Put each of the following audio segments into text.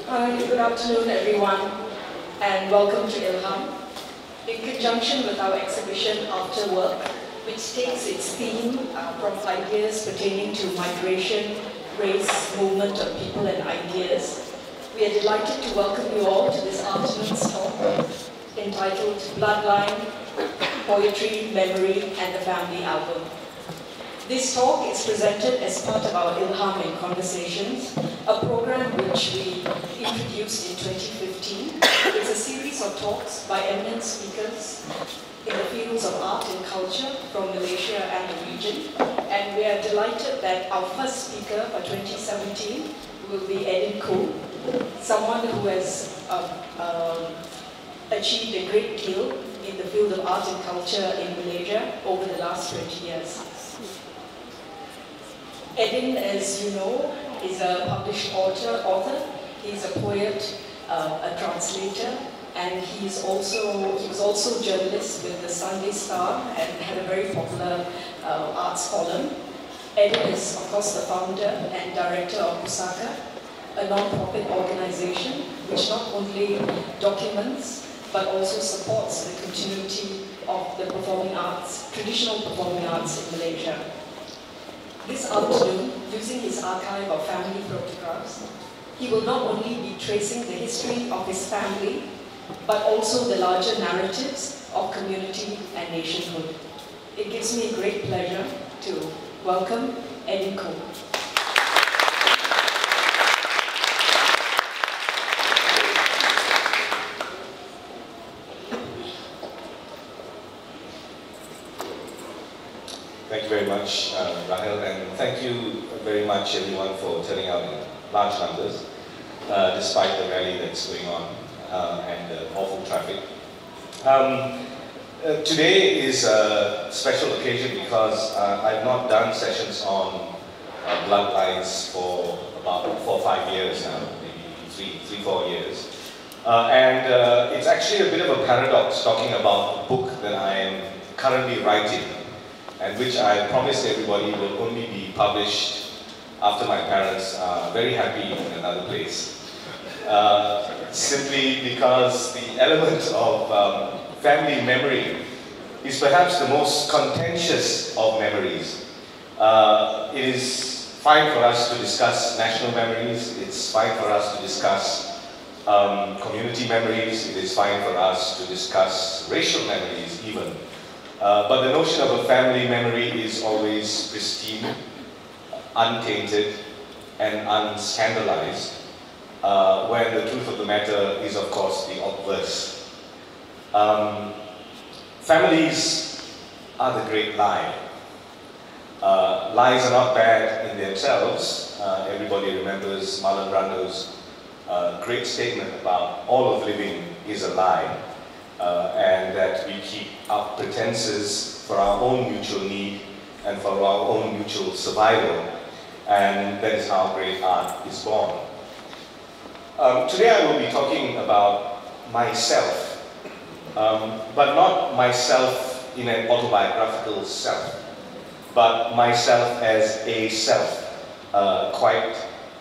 Hi, good afternoon everyone, and welcome to ILHAM. In conjunction with our exhibition After Work, which takes its theme from ideas pertaining to migration, race, movement of people and ideas, we are delighted to welcome you all to this afternoon's talk entitled Bloodline, Poetry, Memory and the Family Album. This talk is presented as part of our ILHAM in Conversations, a program which we introduced in 2015. It's a series of talks by eminent speakers in the fields of art and culture from Malaysia and the region. And we are delighted that our first speaker for 2017 will be Eddin Khoo, someone who has achieved a great deal in the field of art and culture in Malaysia over the last 20 years. Eddin, as you know, is a published author. He's a poet, a translator, and he was also a journalist with the Sunday Star and had a very popular arts column. Eddin is, of course, the founder and director of PUSAKA, a non-profit organization which not only documents but also supports the continuity of the performing arts, traditional performing arts in Malaysia. This afternoon, using his archive of family photographs, he will not only be tracing the history of his family, but also the larger narratives of community and nationhood. It gives me a great pleasure to welcome Eddin Khoo. Thank you very much, Rahel, and thank you very much everyone for turning out in large numbers, despite the rally that's going on and the awful traffic. Today is a special occasion because I've not done sessions on Bloodlines for about 4 or 5 years now, maybe 3 or 4 years. It's actually a bit of a paradox talking about a book that I am currently writing, and which I promised everybody will only be published after my parents are very happy in another place. Simply because the element of family memory is perhaps the most contentious of memories. It is fine for us to discuss national memories, it's fine for us to discuss community memories, it is fine for us to discuss racial memories even. But the notion of a family memory is always pristine, untainted, and unscandalized, when the truth of the matter is, of course, the obverse. Families are the great lie. Lies are not bad in themselves. Everybody remembers Marlon Brando's great statement about all of living is a lie. And that we keep up pretenses for our own mutual need and for our own mutual survival, and that is how great art is born. Today I will be talking about myself, but not myself in an autobiographical self, but myself as a self, quite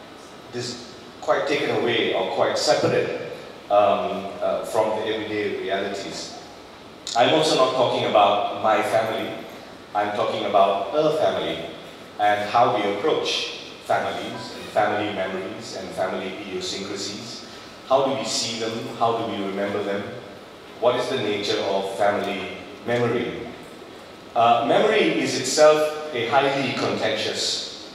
taken away or quite separate from the everyday realities. I'm also not talking about my family, I'm talking about a family and how we approach families and family memories and family idiosyncrasies. How do we see them? How do we remember them? What is the nature of family memory? Memory is itself a highly contentious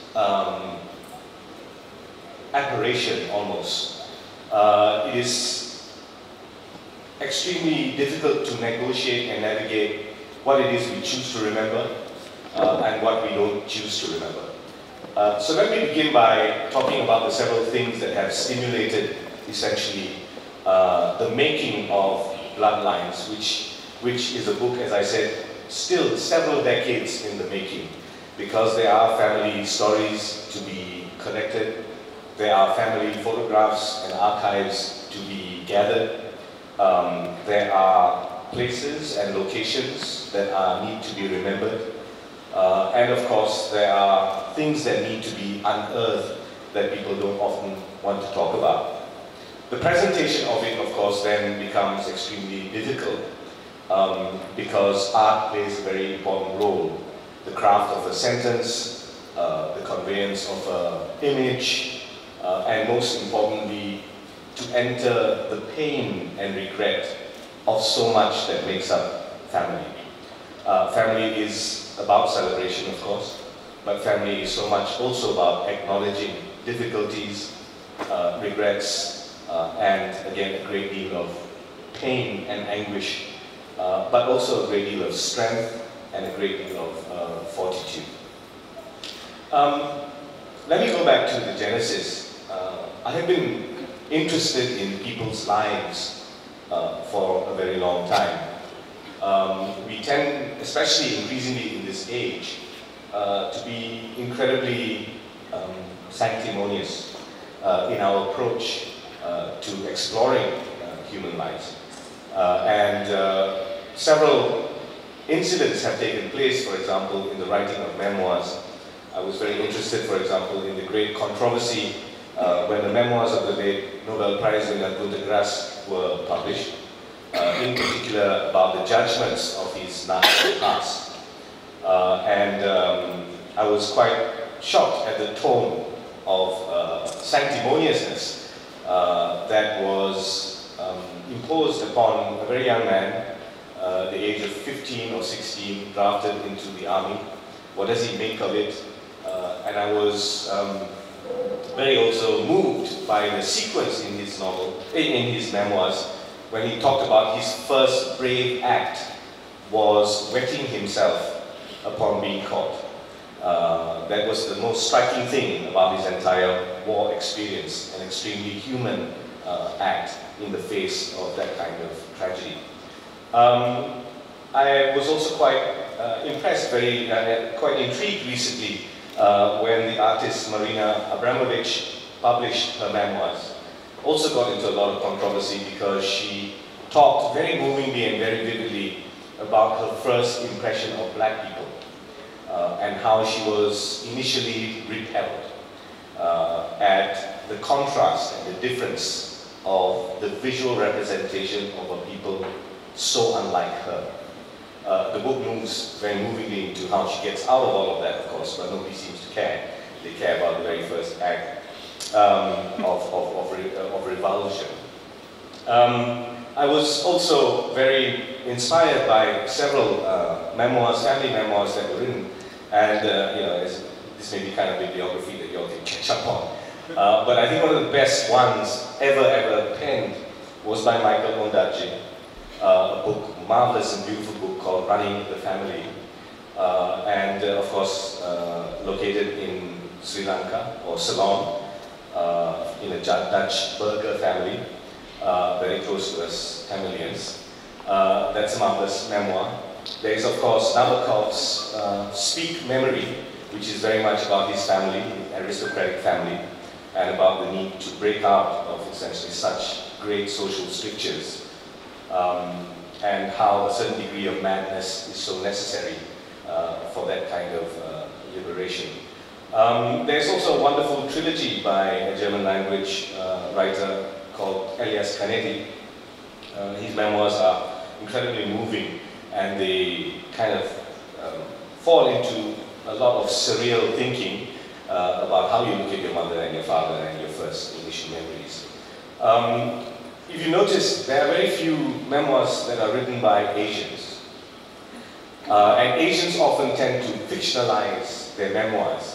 apparition almost. It is extremely difficult to negotiate and navigate what it is we choose to remember and what we don't choose to remember. So let me begin by talking about the several things that have stimulated essentially the making of Bloodlines, which is a book, as I said, still several decades in the making, because there are family stories to be collected, there are family photographs and archives to be gathered. There are places and locations that need to be remembered. And of course, there are things that need to be unearthed that people don't often want to talk about. The presentation of it, of course, then becomes extremely difficult because art plays a very important role. The craft of a sentence, the conveyance of an image, and most importantly, to enter the pain and regret of so much that makes up family. Family is about celebration, of course, but family is so much also about acknowledging difficulties, regrets, and again a great deal of pain and anguish, but also a great deal of strength and a great deal of fortitude. Let me go back to the genesis. I have been interested in people's lives for a very long time. We tend, especially increasingly in this age, to be incredibly sanctimonious in our approach to exploring human lives. Several incidents have taken place, for example, in the writing of memoirs. I was very interested, for example, in the great controversy when the memoirs of the late Nobel Prize winner Günter Grass were published, in particular about the judgments of his Nazi past. I was quite shocked at the tone of sanctimoniousness that was imposed upon a very young man, the age of 15 or 16, drafted into the army. What does he make of it? And I was very also moved by the sequence in his novel, in his memoirs, when he talked about his first brave act was wetting himself upon being caught. That was the most striking thing about his entire war experience, an extremely human act in the face of that kind of tragedy. I was also quite impressed, quite intrigued recently when the artist Marina Abramovich published her memoirs. Also got into a lot of controversy because she talked very movingly and very vividly about her first impression of black people and how she was initially repelled at the contrast and the difference of the visual representation of a people so unlike her. The book moves very movingly into how she gets out of all of that, of course, but nobody seems to care. They care about the very first act of revulsion. I was also very inspired by several memoirs, family memoirs that were written, and this may be kind of bibliography that you all can catch up on. But I think one of the best ones ever penned was by Michael Ondaatje, a book, marvelous and beautiful book called Running the Family, and of course located in Sri Lanka, or Ceylon, in a Dutch burgher family, very close to us Tamilians. That's a marvelous memoir. There is, of course, Nabokov's Speak Memory, which is very much about his family, aristocratic family, and about the need to break out of essentially such great social strictures, and how a certain degree of madness is so necessary for that kind of liberation. There's also a wonderful trilogy by a German language writer called Elias Canetti. His memoirs are incredibly moving, and they kind of fall into a lot of surreal thinking about how you look at your mother and your father and your first initial memories. If you notice, there are very few memoirs that are written by Asians. And Asians often tend to fictionalize their memoirs.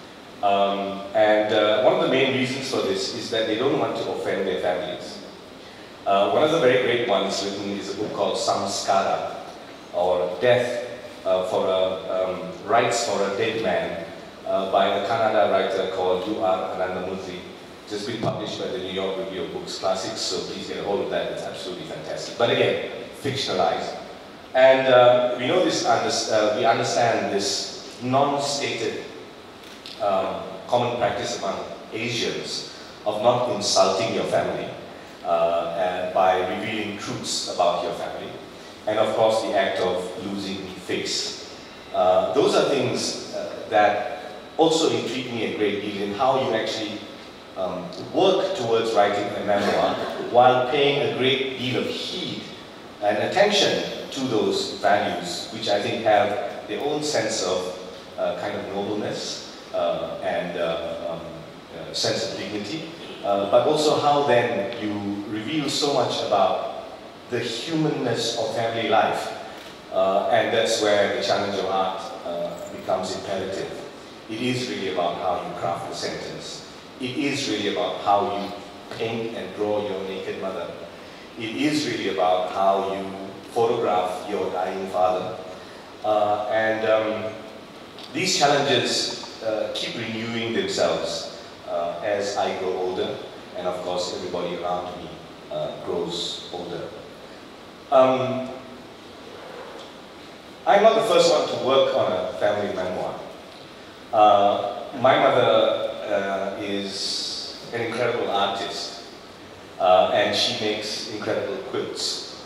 One of the main reasons for this is that they don't want to offend their families. One of the very great ones written is a book called Samskara, or Death Rights for a Dead Man, by a Kannada writer called U.R. Anandamurthy. It's been published by the New York Review of Books Classics, so please get a hold of that. It's absolutely fantastic. But again, fictionalized. And we know this, we understand this non-stated common practice among Asians of not insulting your family by revealing truths about your family. And of course, the act of losing face. Those are things that also intrigue me a great deal in how you actually work towards writing a memoir while paying a great deal of heed and attention to those values, which I think have their own sense of kind of nobleness and sense of dignity, but also how then you reveal so much about the humanness of family life, and that's where the challenge of art becomes imperative. It is really about how you craft the sentence. It is really about how you paint and draw your naked mother. It is really about how you photograph your dying father. These challenges keep renewing themselves as I grow older, and of course everybody around me grows older. I'm not the first one to work on a family memoir. My mother is an incredible artist, and she makes incredible quilts.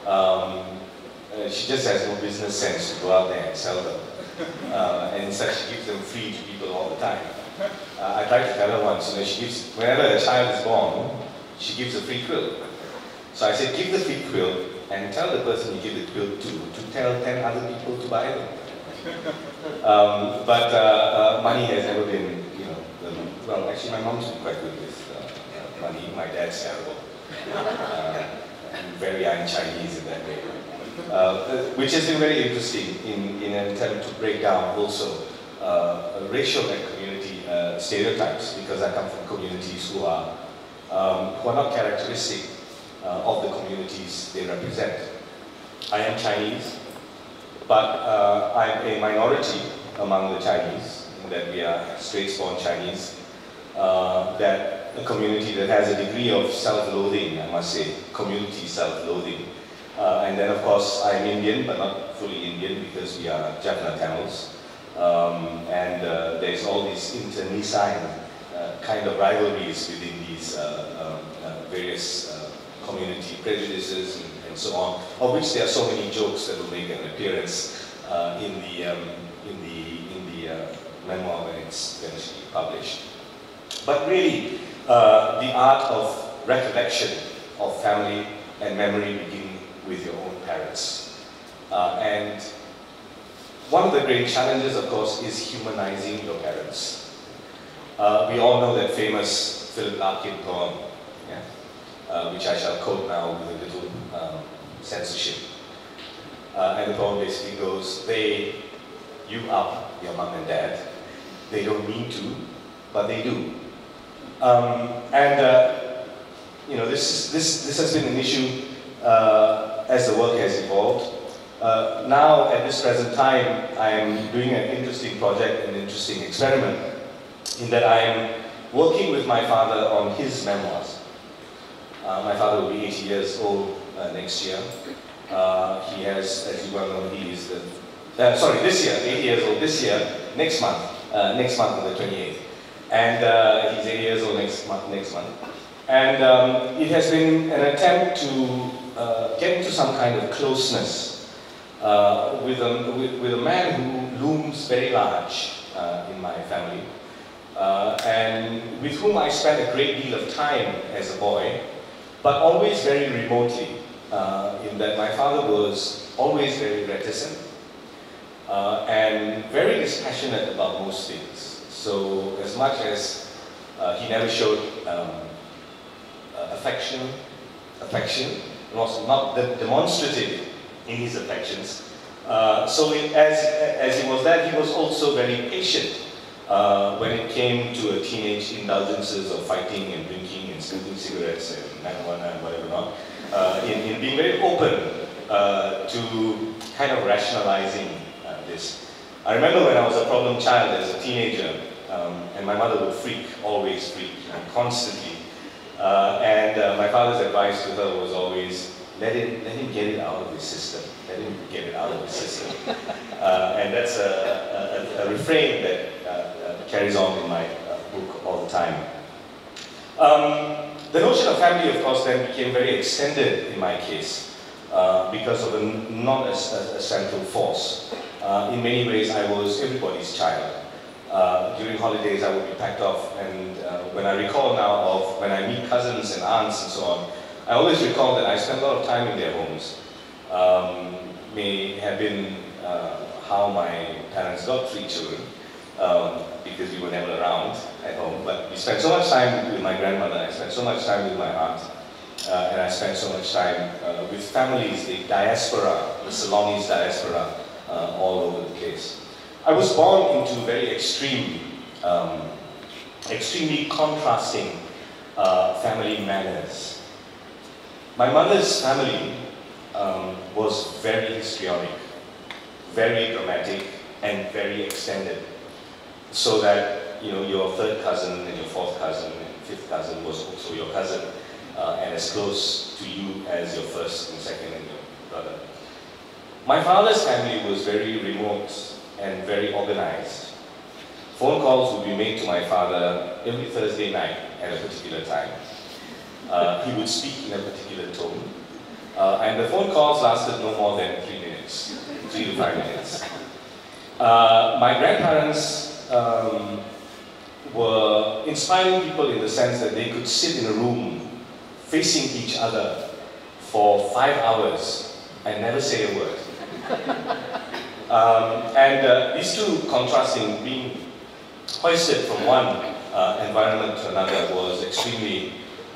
She just has no business sense to go out there and sell them. And instead she gives them free to people all the time. I tried to tell her once, whenever a child is born, she gives a free quilt. So I said, give the free quilt and tell the person you give the quilt to tell 10 other people to buy them. But money has never been, well, actually my mom's been quite good with money. My dad's terrible. I'm very un-Chinese in that way. Which has been very interesting in an attempt to break down also racial and community stereotypes, because I come from communities who are not characteristic of the communities they represent. I am Chinese, but I'm a minority among the Chinese, in that we are straight-born Chinese, that a community that has a degree of self-loathing, I must say, community self-loathing. And then of course I'm Indian, but not fully Indian, because we are Jaffna Tamils. There's all these internecine kind of rivalries within these various community prejudices and so on, of which there are so many jokes that will make an appearance in the memoir when it's eventually published. But really, the art of recollection of family and memory begin with your own parents. And one of the great challenges, of course, is humanizing your parents. We all know that famous Philip Larkin poem, which I shall quote now with a little censorship. And the poem basically goes, you up, your mom and dad. They don't mean to, but they do. This has been an issue as the work has evolved. Now, at this present time, I am doing an interesting project, an interesting experiment, in that I am working with my father on his memoirs. My father will be 80 years old next year. He has, as you well know, he is this year, 80 years old this year, next month on the 28th. And he's 80 years old next month. And it has been an attempt to get into some kind of closeness with a man who looms very large in my family, and with whom I spent a great deal of time as a boy, but always very remotely, in that my father was always very reticent and very dispassionate about most things. So as much as he never showed affection, was not demonstrative in his affections. So as he was that, he was also very patient when it came to teenage indulgences of fighting and drinking and smoking cigarettes and marijuana and whatever not, in being very open to kind of rationalizing this. I remember when I was a problem child as a teenager, and my mother would always freak, constantly. My father's advice to her was always, let him get it out of his system. Let him get it out of his system. And that's a refrain that carries on in my book all the time. The notion of family, of course, then became very extended in my case because of not a central force. In many ways, I was everybody's child. During holidays, I would be packed off, and when I recall now of when I meet cousins and aunts and so on, I always recall that I spent a lot of time in their homes. May have been how my parents got 3 children, because we were never around at home, but we spent so much time with my grandmother, I spent so much time with my aunt, and I spent so much time with families, the diaspora, the Ceylonese diaspora, all over the place. I was born into very extremely contrasting family manners. My mother's family was very histrionic, very dramatic, and very extended. So that, you know, your 3rd cousin and your 4th cousin and 5th cousin was also your cousin, and as close to you as your 1st and 2nd and your brother. My father's family was very remote and very organized. Phone calls would be made to my father every Thursday night at a particular time. He would speak in a particular tone, and the phone calls lasted no more than 3 minutes, 3 to 5 minutes. My grandparents were inspiring people in the sense that they could sit in a room facing each other for 5 hours and never say a word. These two contrasting, being hoisted from one environment to another, was extremely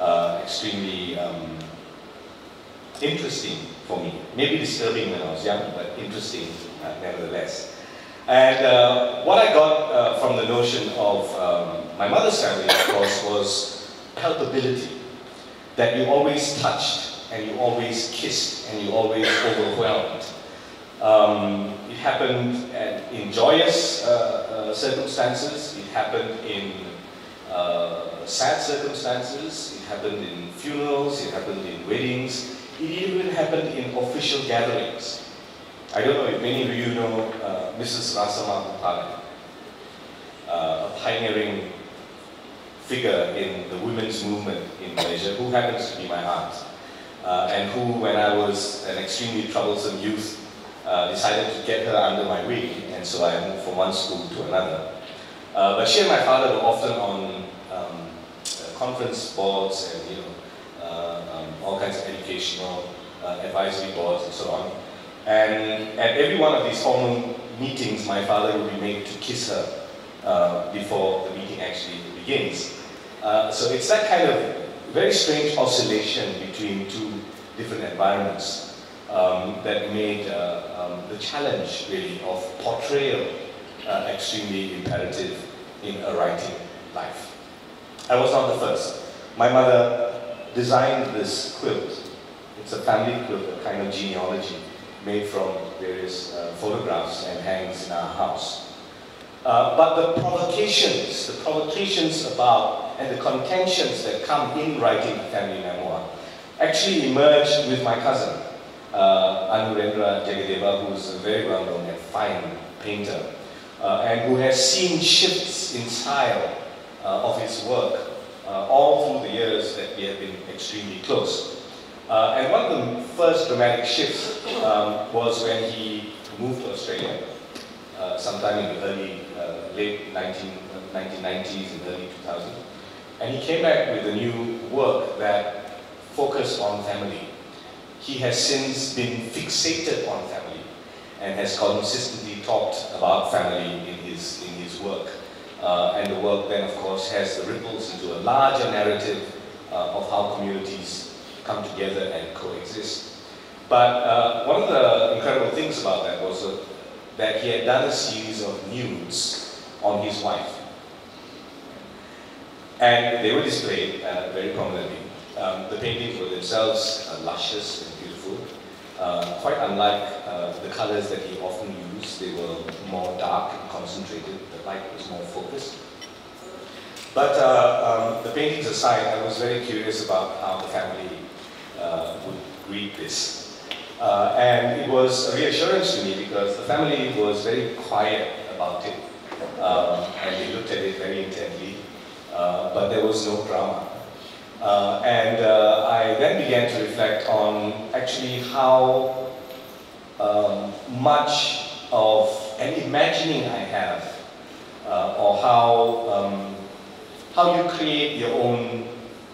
interesting for me. Maybe disturbing when I was young, but interesting nevertheless. And what I got from the notion of my mother's family, of course, was helpability. That you always touched, and you always kissed, and you always overwhelmed. It happened in joyous circumstances, it happened in sad circumstances, it happened in funerals, it happened in weddings, it even happened in official gatherings. I don't know if many of you know Mrs. Rasama Pala, a pioneering figure in the women's movement in Malaysia, who happens to be my aunt, and who, when I was an extremely troublesome youth, decided to get her under my wing, and so I moved from one school to another. But she and my father were often on conference boards and, you know, all kinds of educational advisory boards and so on. And at every one of these formal meetings, my father would be made to kiss her before the meeting actually begins. So it's that kind of very strange oscillation between 2 different environments that made the challenge, really, of portrayal extremely imperative in a writing life. I was not the first. My mother designed this quilt. It's a family quilt, a kind of genealogy made from various photographs, and hangs in our house. But the provocations about, and the contentions that come in writing a family memoir actually emerged with my cousin, Anurendra Jagadeva, who is a very well-known and fine painter, and who has seen shifts in style of his work all through the years that we have been extremely close. And one of the first dramatic shifts was when he moved to Australia, sometime in the late 1990s and early 2000s. And he came back with a new work that focused on family. He has since been fixated on family and has consistently talked about family in his work. And the work then, of course, has the ripples into a larger narrative of how communities come together and coexist. But one of the incredible things about that was that he had done a series of nudes on his wife. And they were displayed very prominently. The paintings were themselves luscious and beautiful, quite unlike the colors that he often used. They were more dark and concentrated, the light was more focused. But the paintings aside, I was very curious about how the family would read this. And it was a reassurance to me because the family was very quiet about it. And they looked at it very intently, but there was no drama. And I then began to reflect on actually how much of an imagining I have or how you create your own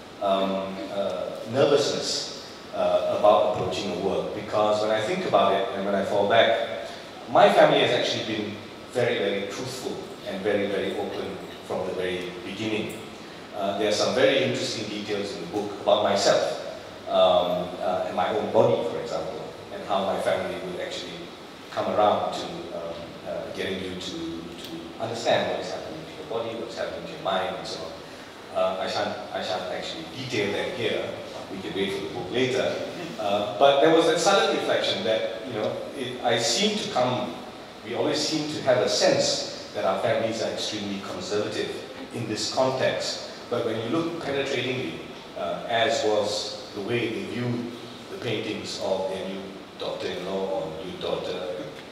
nervousness about approaching a work. Because when I think about it and when I fall back, my family has actually been very, very truthful and very, very open from the very beginning. There are some very interesting details in the book about myself and my own body, for example, and how my family would actually come around to getting you to understand what is happening to your body, what's happening to your mind, and so on. I shan't actually detail them here. We can wait for the book later. But there was that sudden reflection that, you know, we always seem to have a sense that our families are extremely conservative in this context. But when you look penetratingly, as was the way they viewed the paintings of their new daughter-in-law or new daughter,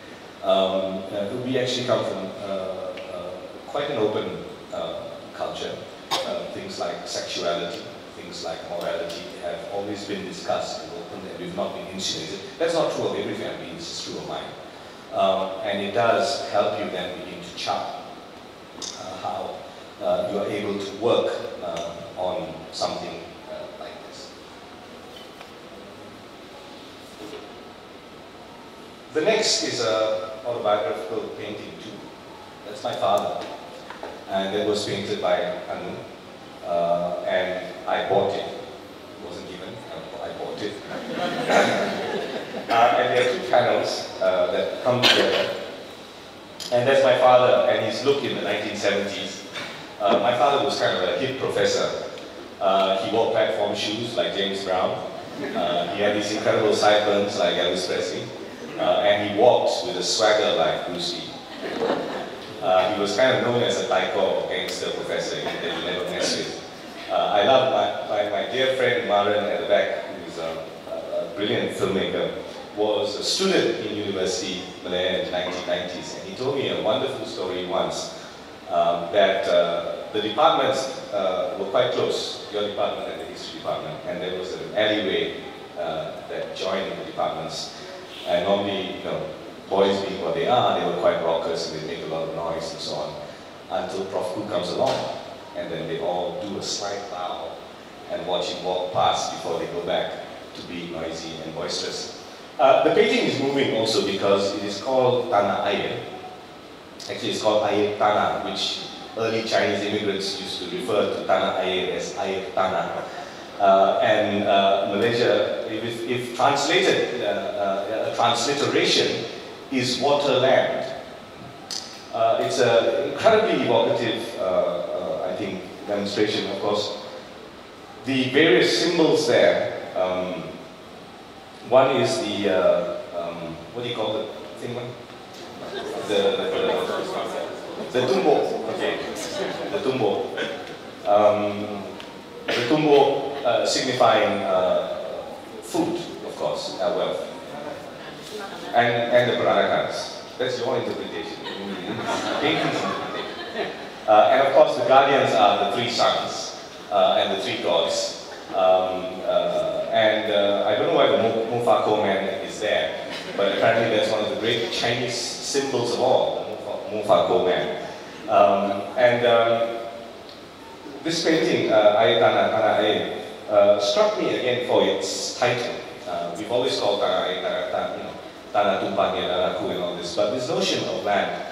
we actually come from quite an open culture. Things like sexuality, things like morality have always been discussed and open, and we've not been insulated. That's not true of every family, this is true of mine. And it does help you then begin to chart how you are able to work on something like this. The next is an autobiographical painting too. That's my father. And it was painted by Anu. And I bought it. It wasn't given, I bought it. And there are two panels that come together. And that's my father and his look in the 1970s. My father was kind of a hip professor. He wore platform shoes like James Brown. He had these incredible sideburns like Elvis Presley. And he walked with a swagger like Bruce Lee. He was kind of known as a taiko gangster professor that you never mess with. I love my dear friend Maran at the back, who's a brilliant filmmaker, was a student in University Malaya in the 1990s, and he told me a wonderful story once that the departments were quite close, your department and the history department, and there was an alleyway that joined the departments. And normally, you know, boys being what they are, they were quite rockers and they make a lot of noise and so on, until Prof. Khoo comes along, and then they all do a slight bow and watch him walk past before they go back to be noisy and boisterous. The painting is moving also because it is called Tanah Air. Actually, it's called Air Tanah, which early Chinese immigrants used to refer to Tanah Air as Air Tanah. And Malaysia, if translated, a transliteration is water land. It's an incredibly evocative, I think, demonstration. Of course, the various symbols there. One is the what do you call the thing? The tumbo. Okay, the tumbo. The tumbo signifying food, of course, wealth, and the Puranas. That's your interpretation. And of course, the guardians are the three suns and the three gods. I don't know why the Mufako man is there, but apparently that's one of the great Chinese symbols of all, the Mufako man. This painting, Air Tanah Air, struck me again for its title. We've always called Tanah Air, Tanah Tumpang, Tanah Khoo and all this, but this notion of land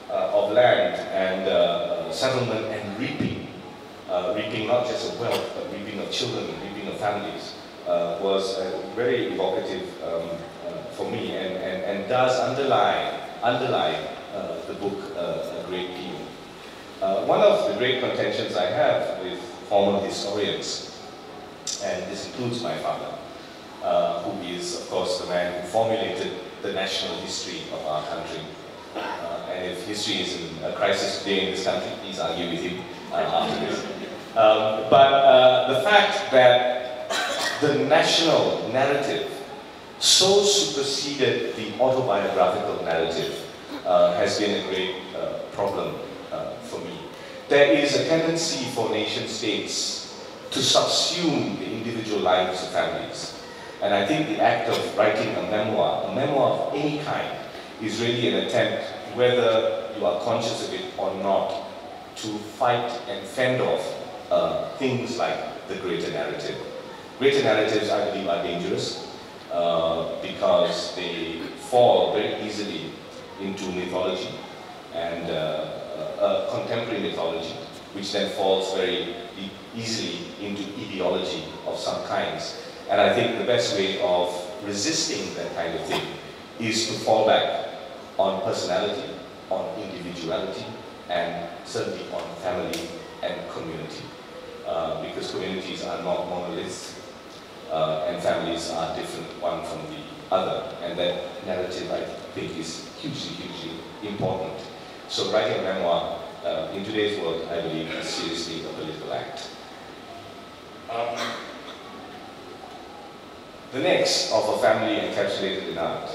and settlement and reaping, reaping not just of wealth, but reaping of children, reaping of families, was very evocative for me and does underlie the book a great deal. One of the great contentions I have with former historians, and this includes my father, who is, of course, the man who formulated the national history of our country. And if history is in a crisis today in this country, please argue with him after this. But the fact that the national narrative so superseded the autobiographical narrative has been a great problem for me. There is a tendency for nation states to subsume the individual lives of families. And I think the act of writing a memoir of any kind, is really an attempt, whether you are conscious of it or not, to fight and fend off things like the greater narrative. Greater narratives, I believe, are dangerous because they fall very easily into mythology and contemporary mythology, which then falls very easily into ideology of some kinds. And I think the best way of resisting that kind of thing is to fall back on personality, on individuality, and certainly on family and community. Because communities are not monoliths, and families are different one from the other. And that narrative, I think, is hugely, hugely important. So writing a memoir in today's world, I believe, is seriously a political act. The next of a family encapsulated in art.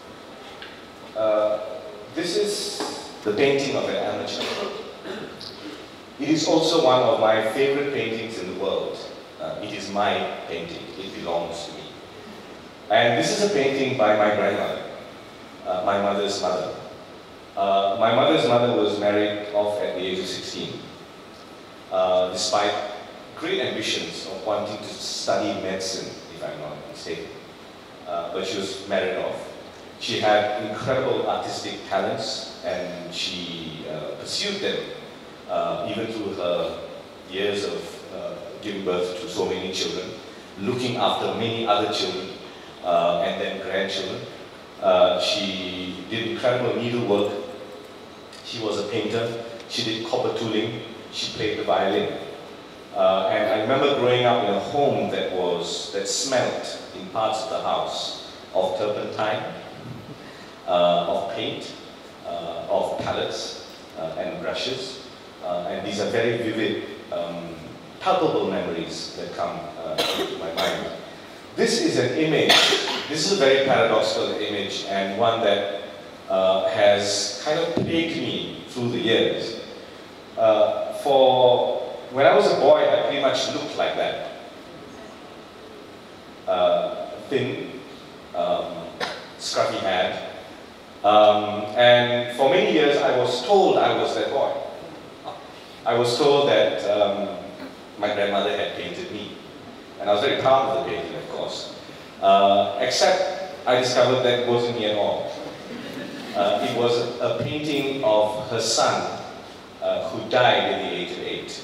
This is the painting of an amateur. It is also one of my favorite paintings in the world. It is my painting. It belongs to me. And this is a painting by my grandmother, my mother's mother. My mother's mother was married off at the age of 16, despite great ambitions of wanting to study medicine, if I'm not mistaken. But she was married off. She had incredible artistic talents, and she pursued them even through her years of giving birth to so many children, looking after many other children, and then grandchildren. She did incredible needlework. She was a painter. She did copper tooling. She played the violin. And I remember growing up in a home that smelt in parts of the house of turpentine, of paint, of palettes and brushes. And these are very vivid, palpable memories that come into my mind. This is an image, this is a very paradoxical image, and one that has kind of plagued me through the years. For when I was a boy, I pretty much looked like that. Thin, scruffy head. And for many years I was told I was that boy. I was told that my grandmother had painted me. And I was very proud of the painting, of course. Except I discovered that it wasn't me at all. It was a painting of her son who died at the age of 8.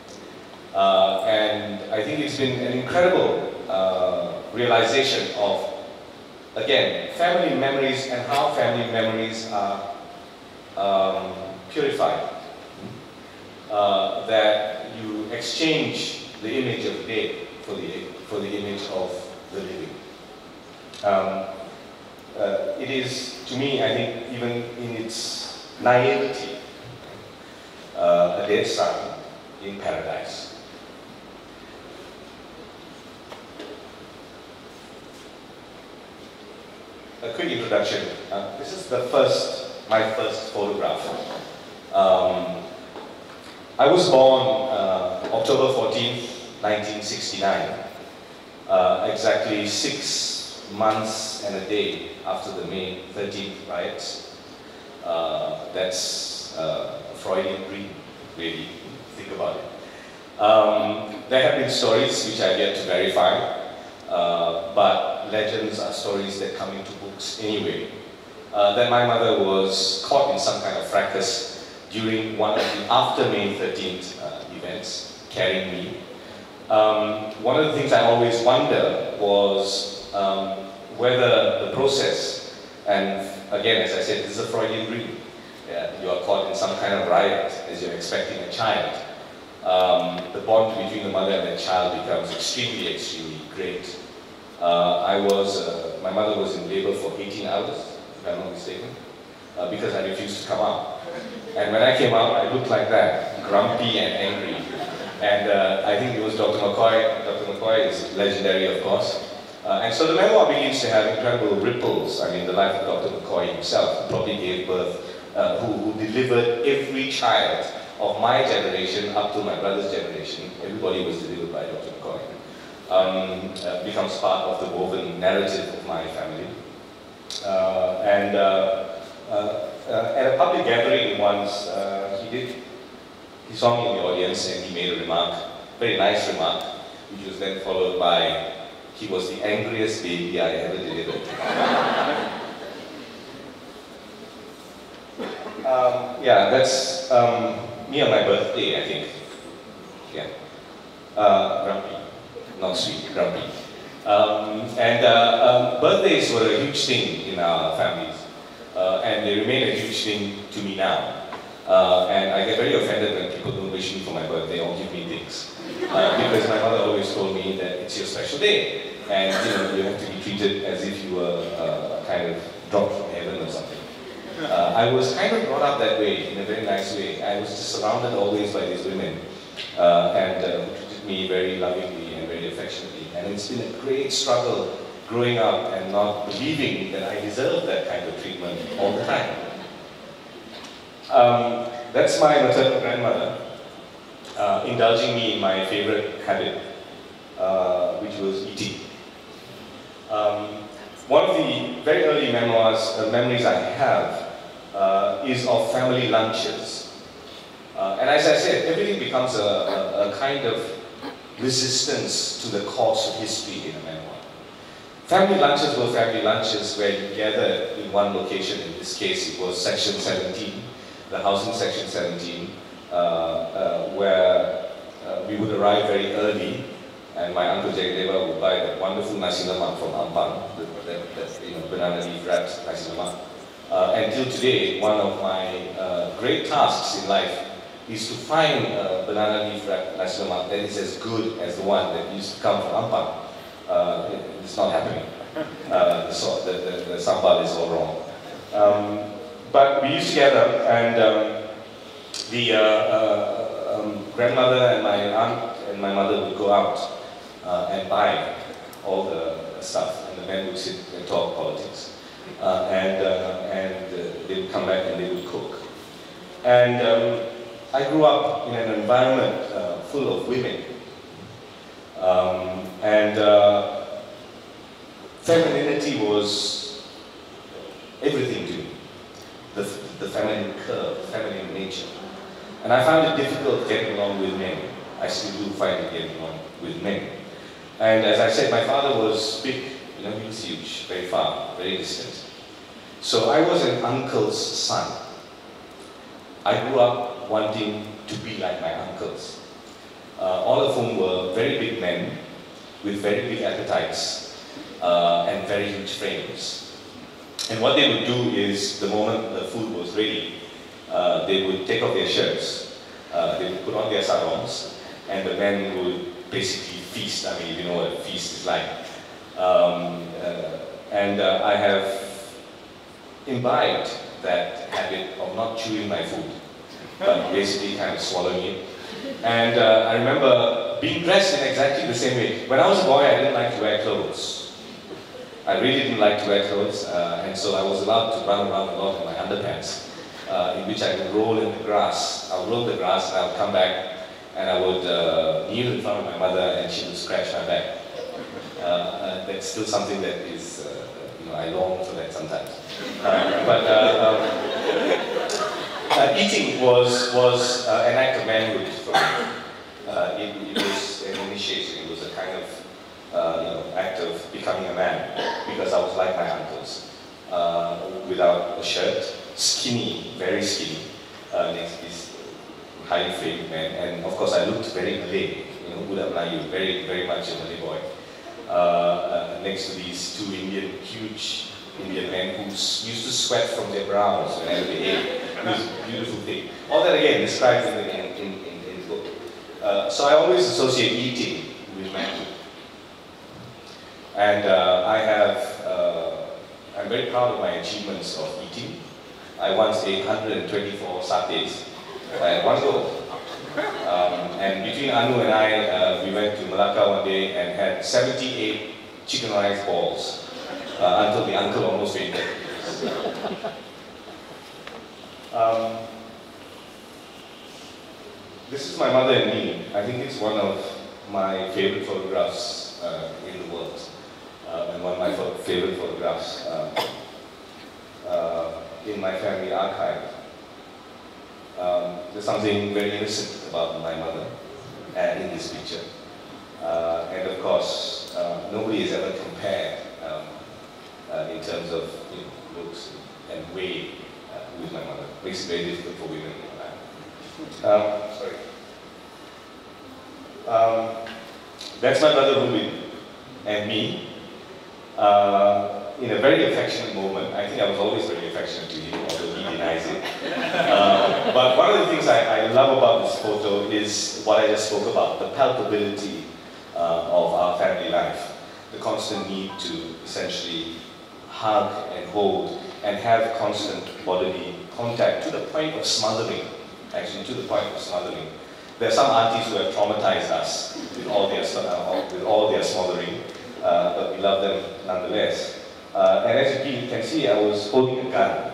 And I think it's been an incredible realization of, again, family memories and how family memories are purified. That you exchange the image of the dead for the image of the living. It is, to me, I think, even in its naivety, a dead son in paradise. A quick introduction. This is my first photograph. I was born October 14th, 1969, exactly 6 months and a day after the May 13th riots. That's a Freudian dream, really, think about it. There have been stories which I've yet to verify, but legends are stories that come into books anyway. That my mother was caught in some kind of fracas during one of the after May 13th events, carrying me. One of the things I always wonder was whether the process, and again, as I said, this is a Freudian dream. You are caught in some kind of riot as you're expecting a child. The bond between the mother and the child becomes extremely, extremely great. My mother was in labor for 18 hours, if I'm not mistaken, because I refused to come out. And when I came out, I looked like that, grumpy and angry. And I think it was Dr. McCoy. Dr. McCoy is legendary, of course. And so the memoir begins to have incredible ripples. I mean, the life of Dr. McCoy himself, who probably gave birth, who delivered every child of my generation up to my brother's generation. Everybody was delivered by Dr. McCoy. Becomes part of the woven narrative of my family. At a public gathering once, he did he saw me in the audience and he made a remark, very nice remark, which was then followed by, he was the angriest baby I ever delivered. Yeah, that's me on my birthday, I think. Yeah. Grumpy. Not sweet, grumpy. Birthdays were a huge thing in our families. And they remain a huge thing to me now. And I get very offended when people don't wish me for my birthday or give me things. Because my mother always told me that it's your special day. And you have to be treated as if you were kind of dropped from heaven or something. I was kind of brought up that way, in a very nice way. I was just surrounded always by these women who treated me very lovingly and very affectionately. And it's been a great struggle growing up and not believing that I deserve that kind of treatment all the time. That's my maternal grandmother, indulging me in my favorite habit, which was eating. One of the very early memories I have is of family lunches. And as I said, everything becomes a kind of resistance to the course of history in a memoir. Family lunches were family lunches where you gathered in one location. In this case, it was Section 17, the housing Section 17, where we would arrive very early, and my uncle Jagdeva would buy that wonderful nasi lemak from Ampang, that banana leaf wrapped nasi lemak. Until today, one of my great tasks in life is to find a banana leaf wrapped nasi lemak that is as good as the one that used to come from Ampang. It's not happening. The sambal is all wrong. But we used to gather, and the grandmother and my aunt and my mother would go out and buy all the stuff, and the men would sit and talk politics. And they would come back and they would cook. And I grew up in an environment full of women. Femininity was everything to me. The feminine curve, feminine nature. And I found it difficult getting along with men. I still do find it getting along with men. And as I said, my father was big, he was huge, very far, very distant. So I was an uncle's son. I grew up wanting to be like my uncles. All of whom were very big men with very big appetites and very huge frames. And what they would do is, the moment the food was ready, they would take off their shirts, they would put on their sarongs, and the men would basically feast. I mean, you know what a feast is like. I have imbibed that habit of not chewing my food, but basically kind of swallowing it. And I remember being dressed in exactly the same way. When I was a boy, I didn't like to wear clothes. I really didn't like to wear clothes, and so I was allowed to run around a lot in my underpants, in which I would roll in the grass. I would roll the grass, and I would come back, and I would kneel in front of my mother, and she would scratch my back. That's still something that is, I long for that sometimes. Eating was an act of manhood for me. It was an initiation. It was a kind of act of becoming a man, because I was like my uncles, without a shirt, skinny, very skinny, next to this highly framed man, and of course I looked very Malay, Budak Melayu, very, very much a Malay boy, next to these two huge Indian men who used to sweat from their brows whenever they ate. It was a beautiful thing. All that again described in the book. So I always associate eating with manhood. And I'm very proud of my achievements of eating. I once ate 124 satays at one go. And between Anu and I, we went to Malacca one day and had 78 chicken rice balls until the uncle almost fainted. This is my mother and me. I think it's one of my favorite photographs in the world. And one of my favorite photographs in my family archive. There's something very innocent about my mother in this picture. And of course, nobody has ever compared in terms of looks and weight with my mother. Makes it very difficult for women. Sorry. That's my brother Ruben and me. In a very affectionate moment. I think I was always very affectionate to him, although he denies it. But one of the things I love about this photo is what I just spoke about, the palpability of our family life. The constant need to essentially hug and hold and have constant bodily contact to the point of smothering. Actually, to the point of smothering. There are some aunties who have traumatized us with all their smothering, but we love them nonetheless. And as you can see, I was holding a gun.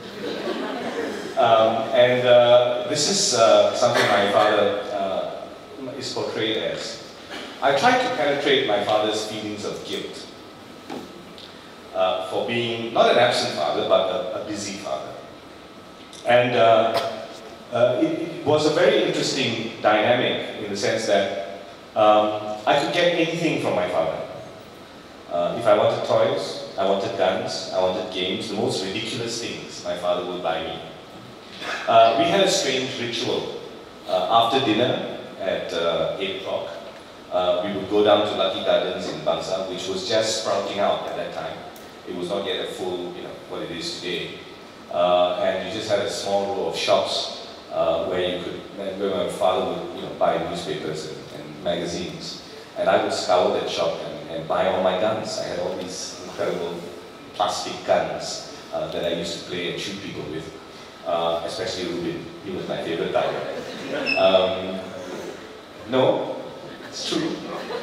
This is something my father is portrayed as. I tried to penetrate my father's feelings of guilt for being not an absent father, but a busy father. And it was a very interesting dynamic in the sense that I could get anything from my father. If I wanted toys, I wanted guns, I wanted games, the most ridiculous things my father would buy me. We had a strange ritual. After dinner at 8 o'clock, we would go down to Lucky Gardens in Bangsa, which was just sprouting out at that time. It was not yet a full, what it is today. And you just had a small row of shops where my father would buy newspapers and magazines. And I would scour that shop and buy all my guns. I had all these incredible plastic guns that I used to play and shoot people with, especially Ruben. He was my favorite guy. No, it's true.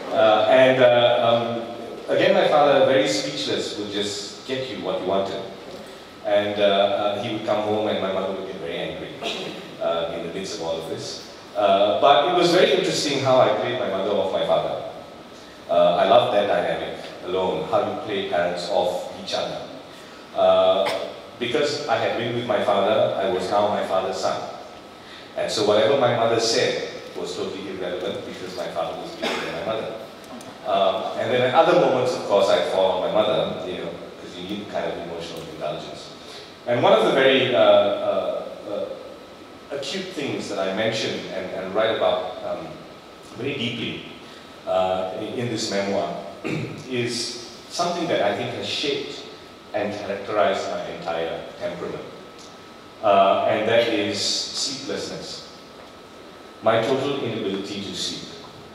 Again, my father, very speechless, would just get you what you wanted. And he would come home and my mother would get very angry in the midst of all of this. But it was very interesting how I played my mother off my father. I loved that dynamic alone, how you play parents off each other. Because I had been with my father, I was now my father's son. And so whatever my mother said was totally irrelevant because my father was bigger than my mother. And then at other moments, of course, I'd fall on my mother, because you need kind of emotional indulgence. And one of the very acute things that I mention and write about very deeply in this memoir is something that I think has shaped and characterized my entire temperament. And that is sleeplessness. My total inability to sleep.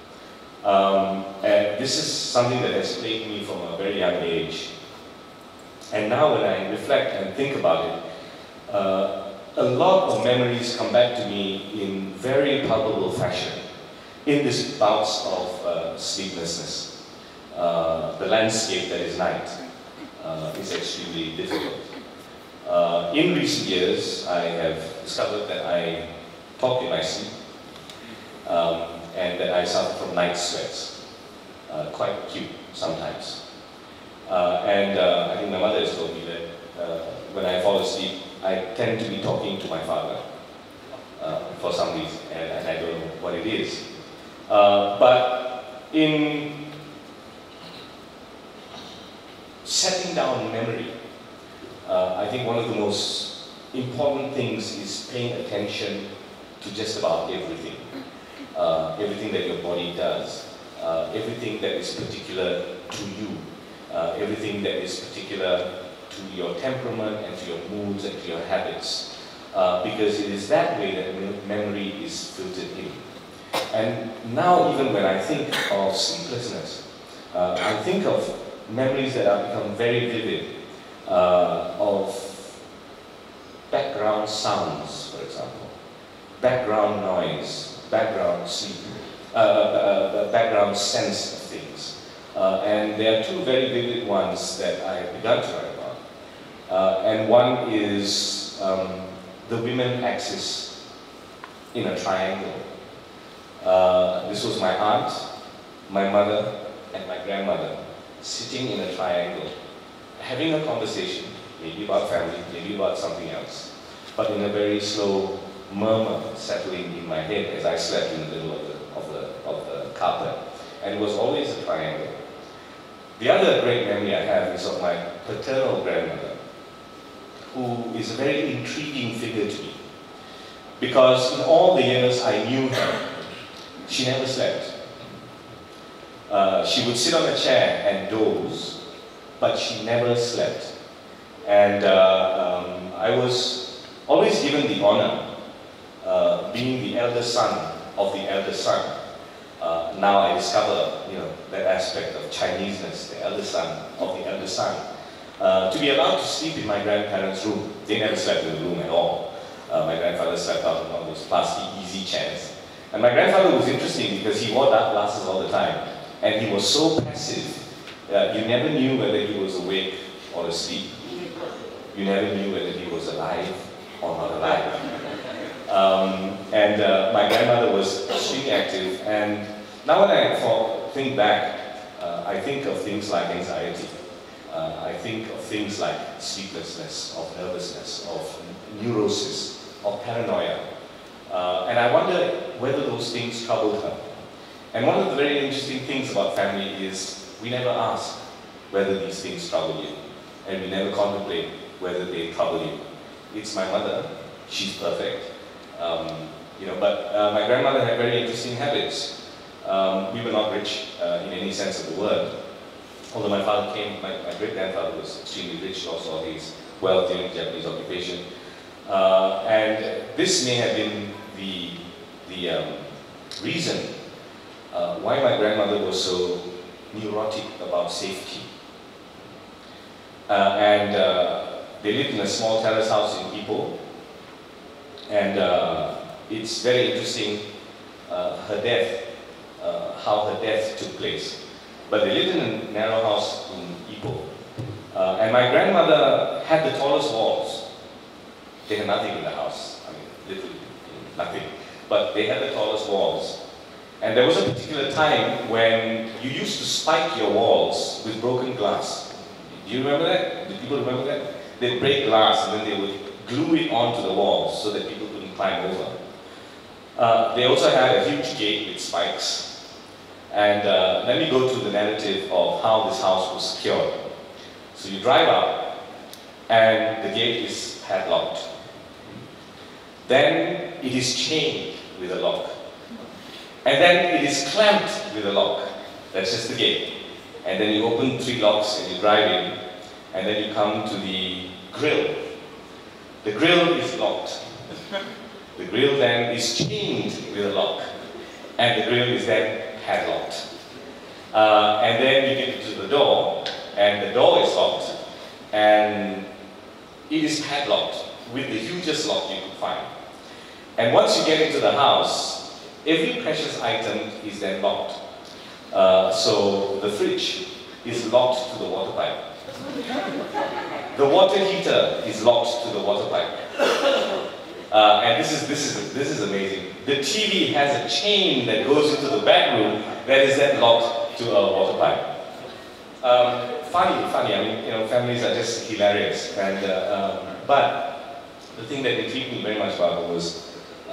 And this is something that has plagued me from a very young age. And now when I reflect and think about it, a lot of memories come back to me in very palpable fashion in this bouts of sleeplessness. The landscape that is night is extremely difficult. In recent years, I have discovered that I talk in my sleep and that I suffer from night sweats, quite acute sometimes. I think my mother has told me that when I fall asleep, I tend to be talking to my father for some reason, and I don't know what it is. But in setting down memory, I think one of the most important things is paying attention to just about everything. Everything that your body does, everything that is particular to you, everything that is particular to your temperament and to your moods and to your habits. Because it is that way that memory is filtered in. And now even when I think of sleeplessness, I think of memories that have become very vivid, of background sounds, for example, background noise, background sleep, background sense of things. And there are two very vivid ones that I have begun to write about. And one is the women axis in a triangle. This was my aunt, my mother, and my grandmother sitting in a triangle, having a conversation, maybe about family, maybe about something else, but in a very slow, murmur settling in my head as I slept in the middle of the carpet, and it was always a triangle. The other great memory I have is of my paternal grandmother, who is a very intriguing figure to me, because in all the years I knew her, she never slept. She would sit on a chair and doze, but she never slept. And I was always given the honor, being the elder son of the elder son. Now I discover, that aspect of Chineseness, the elder son of the elder son. To be allowed to sleep in my grandparents' room. They never slept in the room at all. My grandfather slept out on those plastic easy chairs. And my grandfather was interesting because he wore dark glasses all the time. And he was so passive, you never knew whether he was awake or asleep. You never knew whether he was alive or not alive. My grandmother was extremely active, and now when I think back, I think of things like anxiety. I think of things like sleeplessness, of nervousness, of neurosis, of paranoia. And I wonder whether those things troubled her. And one of the very interesting things about family is we never ask whether these things trouble you, and we never contemplate whether they trouble you. It's my mother, she's perfect. But my grandmother had very interesting habits. We were not rich in any sense of the word. Although my father my great-grandfather was extremely rich, also all his wealth during the Japanese occupation. And this may have been the reason why my grandmother was so neurotic about safety. They lived in a small terrace house in Ipoh, and it's very interesting her death, how her death took place. But they lived in a narrow house in Ipoh, and my grandmother had the tallest walls. They had nothing in the house, literally nothing, but they had the tallest walls. And there was a particular time when you used to spike your walls with broken glass. Do you remember that? Do people remember that? They'd break glass and then they would glue it onto the walls so that people couldn't climb over. They also had a huge gate with spikes. And let me go through the narrative of how this house was secured. So you drive up and the gate is padlocked. Then it is chained with a lock. And then it is clamped with a lock. That's just the gate. And then you open 3 locks and you drive in. And then you come to the grill. The grill is locked. The grill then is chained with a lock. And the grill is then padlocked. And then you get to the door. And the door is locked. And it is padlocked with the hugest lock you could find. And once you get into the house, every precious item is then locked. So the fridge is locked to the water pipe. The water heater is locked to the water pipe. And this is amazing. The TV has a chain that goes into the bedroom that is then locked to a water pipe. Funny. Families are just hilarious. But the thing that intrigued me very much about her was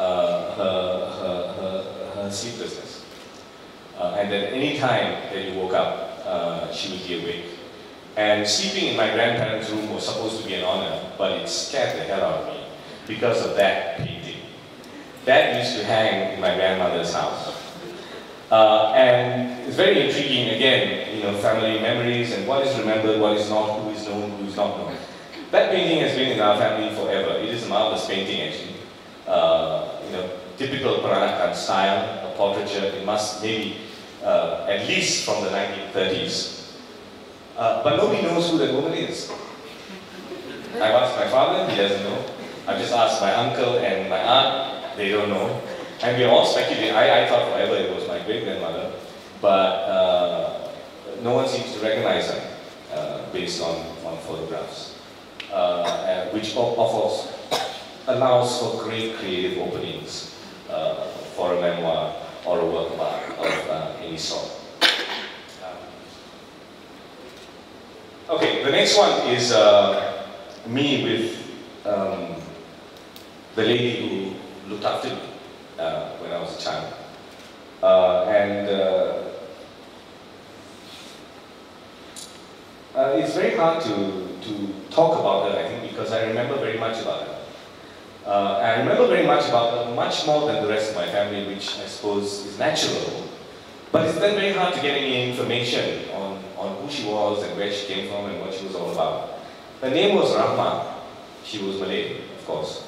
her sleeplessness. And that any time that you woke up, she would be awake. And sleeping in my grandparents' room was supposed to be an honor, but it scared the hell out of me because of that painting. That used to hang in my grandmother's house. And it's very intriguing, again, family memories and what is remembered, what is not, who is known, who is not known. That painting has been in our family forever. It is a marvelous painting, actually. Typical Peranakan style, a portraiture. It must maybe at least from the 1930s. But nobody knows who that woman is. I've asked my father, he doesn't know. I've just asked my uncle and my aunt, they don't know. And we are all speculating. I thought forever it was my great-grandmother, but no one seems to recognize her based on photographs, which allows for great creative openings for a memoir or a work of art of any sort. Okay, the next one is me with the lady who looked after me when I was a child. It's very hard to talk about her, I think, because I remember very much about her. I remember very much about her, much more than the rest of my family, which I suppose is natural. But it's then very hard to get any information on who she was and where she came from and what she was all about. Her name was Rahma. She was Malay, of course.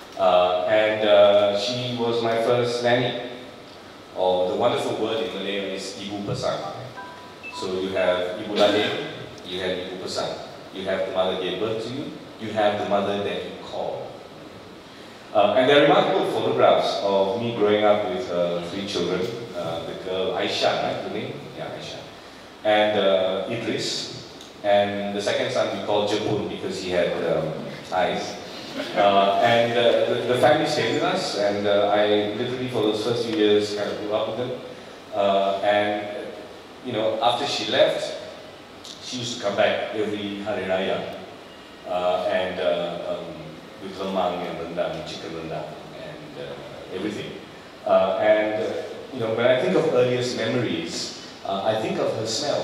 She was my first nanny. Or the wonderful word in Malay is Ibu Pasang. So you have Ibu Lale, you have Ibu Pasang. You have the mother gave birth to you, you have the mother that you call. And there are remarkable photographs of me growing up with 3 children. The girl Aisha, right, the name? Yeah, Aisha. And Idris. And the second son we called Japun because he had eyes. The family stayed with us, and I literally for those first few years kind of grew up with them. You know, after she left, she used to come back every Hari Raya with lemang and rendang, chicken rendang, and everything. You know, when I think of earliest memories, I think of her smell,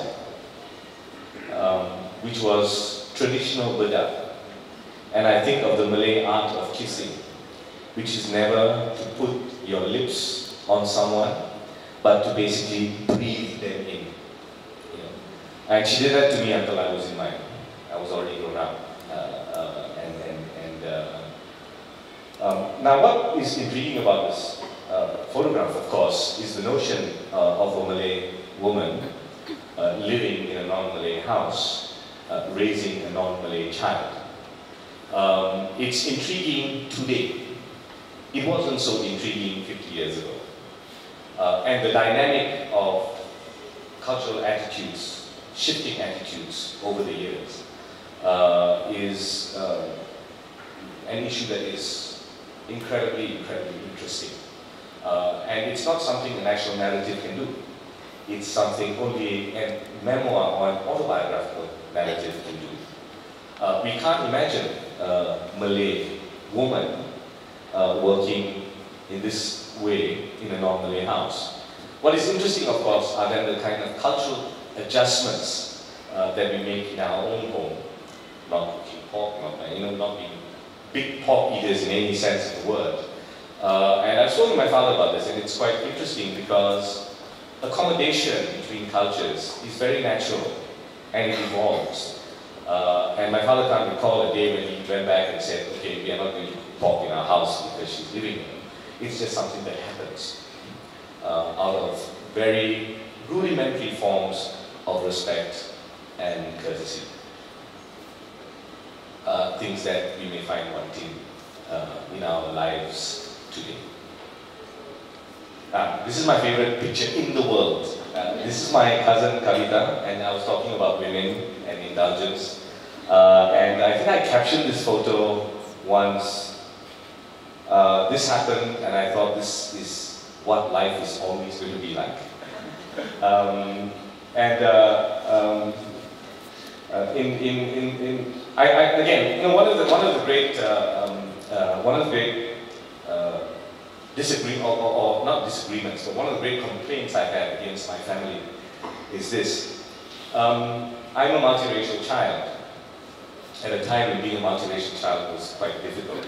which was traditional bedak. And I think of the Malay art of kissing, which is never to put your lips on someone, but to basically breathe them in. You know? And she did that to me until I was I was already grown up. Now what is intriguing about this photograph, of course, is the notion of a Malay woman living in a non-Malay house, raising a non-Malay child. It's intriguing today. It wasn't so intriguing 50 years ago. And the dynamic of cultural attitudes, shifting attitudes over the years, is an issue that is incredibly interesting. And it's not something a national narrative can do. It's something only a memoir or an autobiographical narrative can do. We can't imagine a Malay woman working in this way in a non-Malay house. What is interesting, of course, are then the kind of cultural adjustments that we make in our own home. Not cooking pork, not being big pork eaters in any sense of the word. And I've spoken to my father about this, and it's quite interesting because accommodation between cultures is very natural, and it evolves. And my father can't recall a day when he went back and said, okay, we are not going to cook pork in our house because she's living here. It's just something that happens out of very rudimentary forms of respect and courtesy. Things that we may find wanting in our lives today. This is my favorite picture in the world. This is my cousin Kavita, and I was talking about women and indulgence. And I think I captioned this photo once. This happened, and I thought this is what life is always going to be like. Again, you know, one of the great not disagreements, but one of the great complaints I have against my family is this. I'm a multiracial child. At a time when being a multiracial child was quite difficult.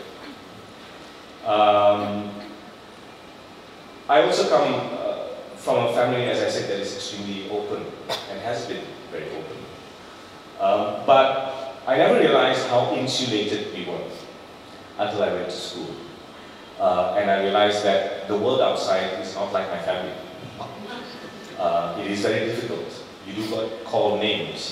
I also come from a family, as I said, that is extremely open and has been very open. But I never realized how insulated we were until I went to school. And I realized that the world outside is not like my family. It is very difficult. You do not call names.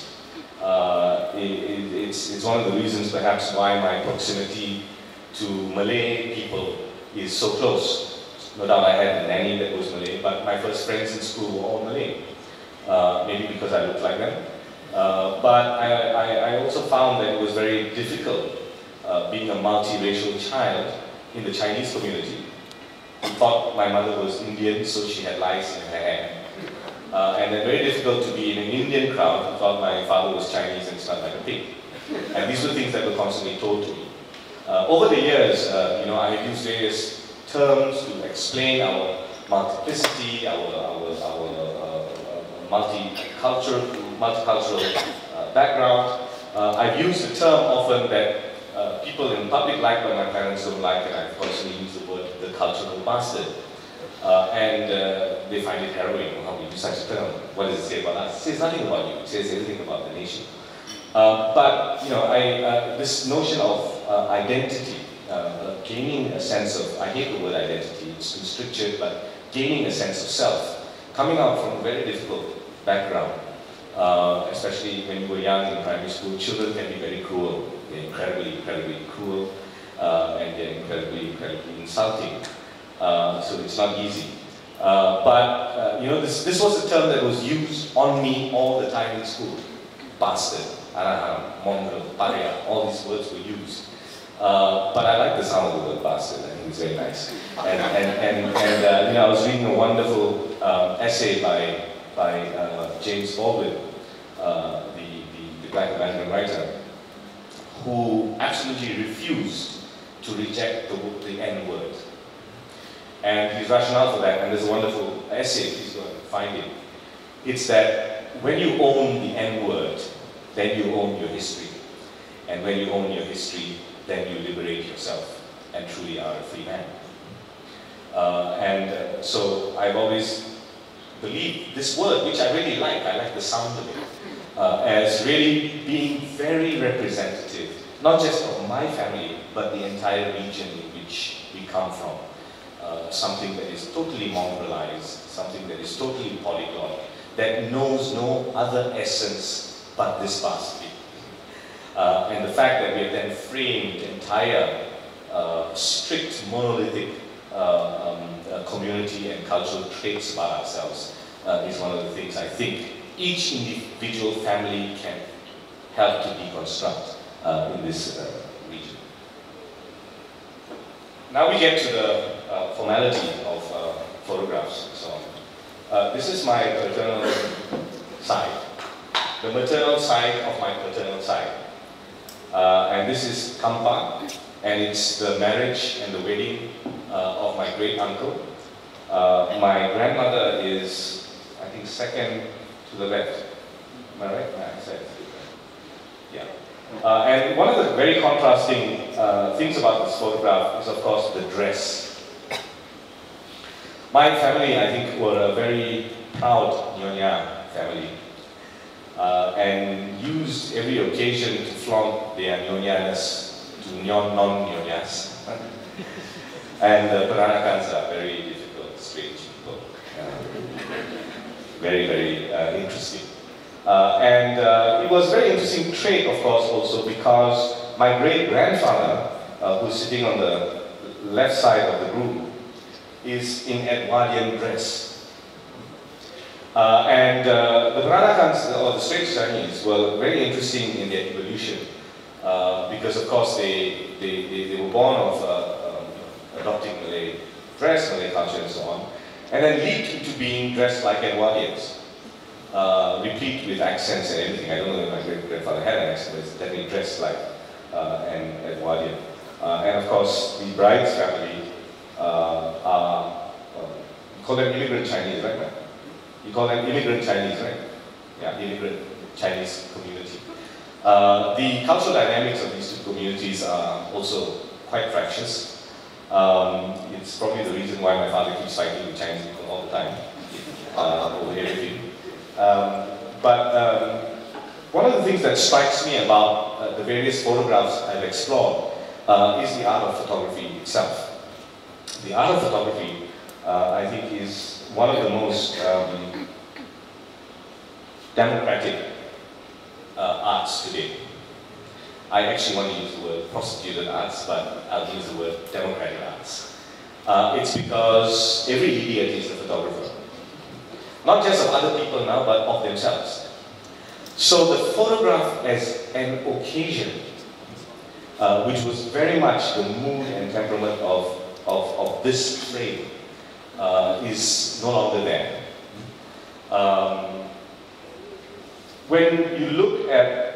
It's one of the reasons perhaps why my proximity to Malay people is so close. No doubt I had a nanny that was Malay, but my first friends in school were all Malay. Maybe because I looked like them. But I also found that it was very difficult being a multiracial child in the Chinese community. I thought my mother was Indian, so she had lice in her hair. And then very difficult to be in an Indian crowd who thought my father was Chinese and smelled like a pig. And these were things that were constantly told to me. Over the years, you know, I used various terms to explain our multiplicity, our multicultural background. I've used the term often that people in public like, but my parents don't like, and I've constantly used the word the cultural bastard. They find it harrowing. How do you use such a term? What does it say about us? It says nothing about you. It says everything about the nation. But you know, this notion of identity, gaining a sense of, I hate the word identity, it's too strictured, but gaining a sense of self, coming out from a very difficult background, especially when you were young in primary school, children can be very cruel. They're incredibly, incredibly cruel, and they're incredibly, incredibly insulting. So it's not easy. But you know, this was a term that was used on me all the time in school. Bastard, araham, mongrel, paria, all these words were used. But I like the sound of the word bastard. I think it's very nice. And you know, I was reading a wonderful essay by James Baldwin, the Black American writer, who absolutely refused to reject the N-word. And his rationale for that, and there's a wonderful essay, please go and find it. It's that when you own the N-word, then you own your history. And when you own your history, then you liberate yourself and truly are a free man. So I've always believed this word, which I really like the sound of it, as really being very representative, not just of my family, but the entire region in which we come from. Something that is totally mongrelized, something that is totally polyglot, that knows no other essence but this basket. And the fact that we have then framed entire strict monolithic community and cultural traits about ourselves is one of the things I think each individual family can help to deconstruct in this region. Now we get to the formality of photographs and so on. This is my paternal side, the maternal side of my paternal side. And this is Kampa, and it's the marriage and the wedding of my great uncle. My grandmother is, I think, second to the left. Am I right? I said it. Yeah. And one of the very contrasting things about this photograph is, of course, the dress. My family, I think, were a very proud Nyonya family, and used every occasion to flaunt their Nyonyaness to non-Nyonyas. And the Peranakans are very difficult, strange people. Very, very interesting. It was a very interesting trait, of course, also because my great-grandfather, who's sitting on the left side of the room, is in Edwardian dress. The Peranakans, or the Straits Chinese, were very interesting in their evolution because, of course, they were born of adopting Malay dress, Malay culture, and so on, and then leaped into being dressed like Edwardians, replete with accents and everything. I don't know if my great-grandfather had an accent, but it's definitely dressed like an Edwardian. And of course, the bride's family are, you call them immigrant Chinese, right? You call them immigrant Chinese, right? Yeah, immigrant Chinese community. The cultural dynamics of these two communities are also quite fractious. It's probably the reason why my father keeps fighting with Chinese people all the time over everything. One of the things that strikes me about the various photographs I've explored is the art of photography itself. The art of photography, I think, is one of the most democratic arts today. I actually want to use the word prostituted arts, but I'll use the word democratic arts. It's because every idiot is a photographer. Not just of other people now, but of themselves. So the photograph as an occasion, which was very much the mood and temperament of this frame, is no longer there. When you look at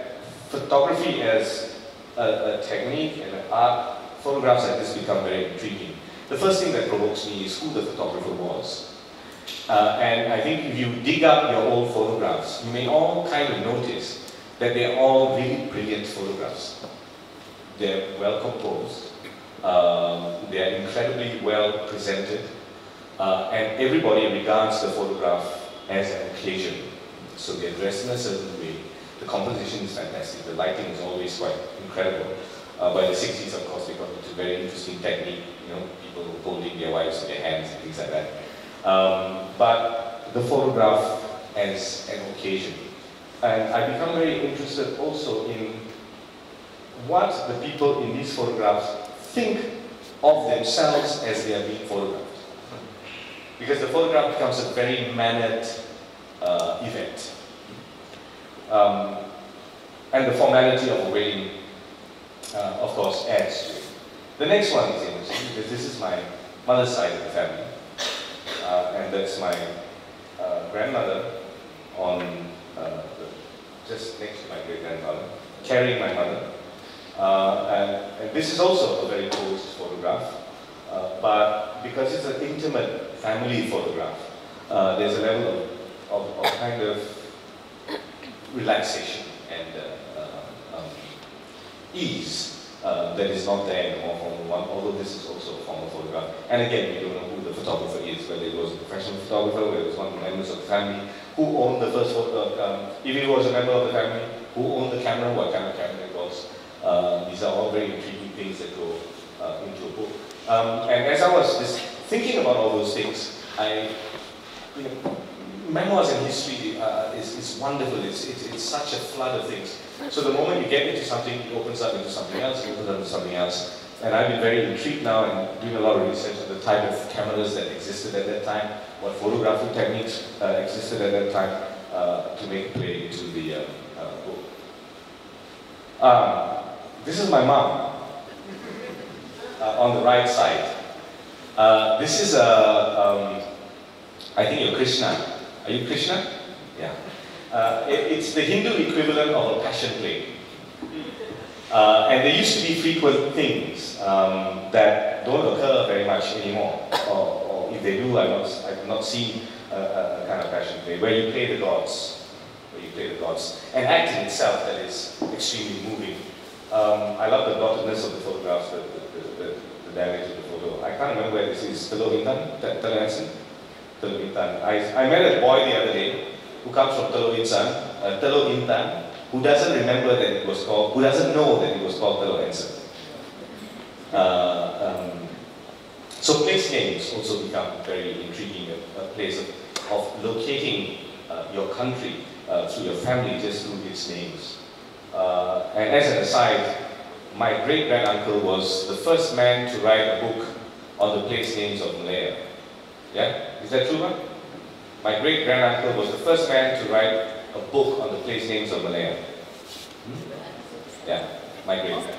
photography as a technique and an art, photographs like this become very intriguing. the first thing that provokes me is who the photographer was. And I think if you dig up your old photographs, you may all kind of notice that they're all really brilliant photographs. They're well composed, they're incredibly well presented, and everybody regards the photograph as an occasion. So they're dressed in a certain way. The composition is fantastic. The lighting is always quite incredible. By the 60s, of course, they got into very interesting technique, you know, people holding their wives in their hands and things like that. But the photograph as an occasion. And I become very interested also in what the people in these photographs think of themselves as they are being photographed. Because the photograph becomes a very mannered event. And the formality of a wedding, of course, adds to it. The next one is interesting because this is my mother's side of the family. And that's my grandmother on just next to my great-grandmother, carrying my mother. And this is also a very posed photograph, but because it's an intimate family photograph, there's a level of kind of relaxation and ease that is not there in the more formal one, although this is also a formal photograph. And again, we don't know who the photographer is, whether it was a professional photographer, whether it was one of the members of the family, who owned the first photo, if it was a member of the family, who owned the camera, what kind of camera it was. These are all very intriguing things that go into a book. And as I was just thinking about all those things, memoirs and history is wonderful. It's such a flood of things. So the moment you get into something, it opens up into something else, it opens up into something else. And I've been very intrigued now and doing a lot of research on the type of cameras that existed at that time, what photographic techniques existed at that time to make play into the book. This is my mom on the right side. This is I think you're Krishna. Are you Krishna? Yeah. It's the Hindu equivalent of a passion play. And there used to be frequent things that don't occur very much anymore. Or if they do, I've not seen a kind of passion play where you play the gods. An act in itself that is extremely moving. I love the dottedness of the photographs, the damage of the photo. I can't remember where this is. Teluk Intan. I met a boy the other day who comes from Teluk Intan, who doesn't remember that it was called, who doesn't know that it was called Teluk Intan. So place names also become very intriguing, a place of locating your country through your family just through its names. And as an aside, my great-granduncle was the first man to write a book on the place names of Malaya. Yeah? Is that true, man? My great-granduncle was the first man to write a book on the place names of Malaya. Yeah, my great-grandmother.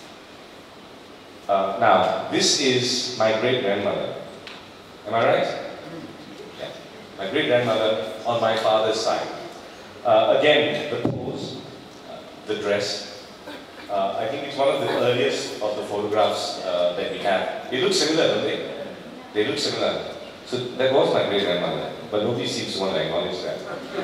Now, this is my great-grandmother. Am I right? Yeah. My great-grandmother on my father's side. Again, the pose, the dress. I think it's one of the earliest of the photographs that we have. They look similar, don't they? They look similar. So that was my great-grandmother, but nobody seems to want to acknowledge that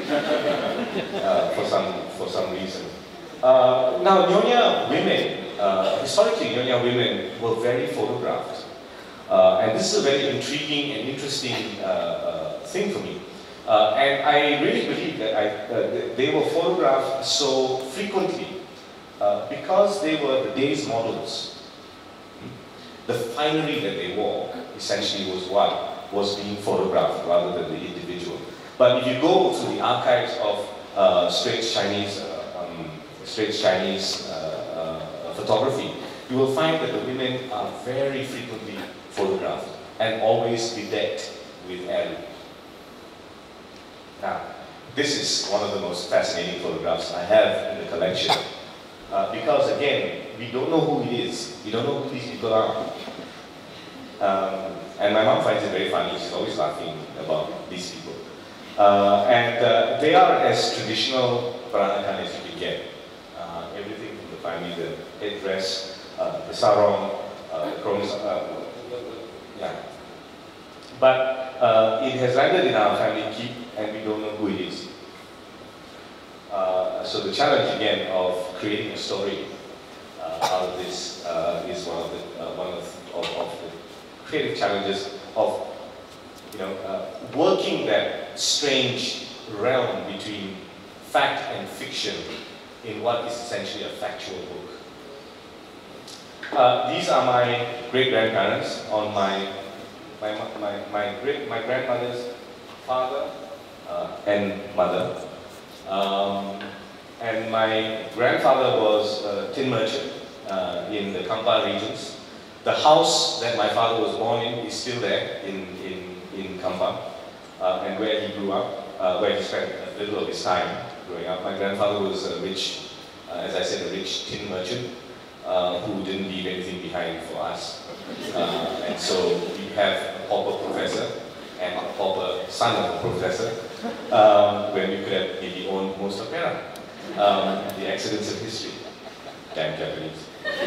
for some reason. Now, Nyonya women, historically, Nyonya women were very photographed. And this is a very intriguing and interesting thing for me. And I really believe that they were photographed so frequently because they were the day's models. The finery that they wore essentially was what was being photographed rather than the individual. But if you go to the archives of Straits Chinese photography, you will find that the women are very frequently photographed and always bedecked with heirloom. Now, this is one of the most fascinating photographs I have in the collection. Because again, we don't know who it is. We don't know who these people are. And my mom finds it very funny. She's always laughing about these people. And they are as traditional Peranakan as you can get. Everything from the family, the headdress, the sarong, the young. But it has landed in our family keep, and we don't know who it is. So the challenge again of creating a story out of this is one of the creative challenges of working that strange realm between fact and fiction in what is essentially a factual book. These are my great-grandparents on my grandmother's father and mother. And my grandfather was a tin merchant in the Kampar regions. The house that my father was born in is still there in Kampar, and where he grew up, where he spent a little of his time growing up. My grandfather was a rich, as I said, a rich tin merchant who didn't leave anything behind for us. And so we have a pauper professor and a pauper son of a professor, when we could have maybe owned most of Perak. The accidents of history. Damn Japanese.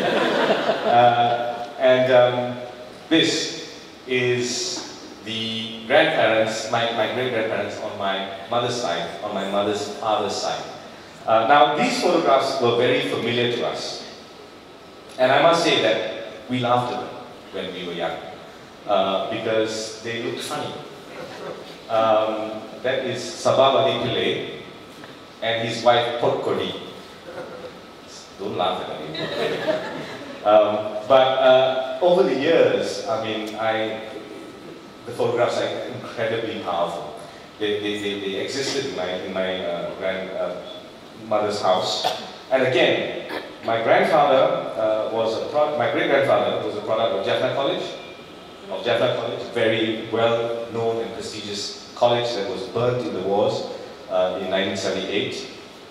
This is the grandparents, my great-grandparents on my mother's side, on my mother's father's side. Now, these photographs were very familiar to us. And I must say that we laughed at them when we were young, because they looked funny. That is Sababadi Pillai and his wife Potkodi. Don't laugh at me. But over the years, I mean, the photographs are incredibly powerful. They existed in my grandmother's house. And again, my grandfather my great-grandfather was a product of Jaffna College, very well-known and prestigious college that was burnt in the wars in 1978.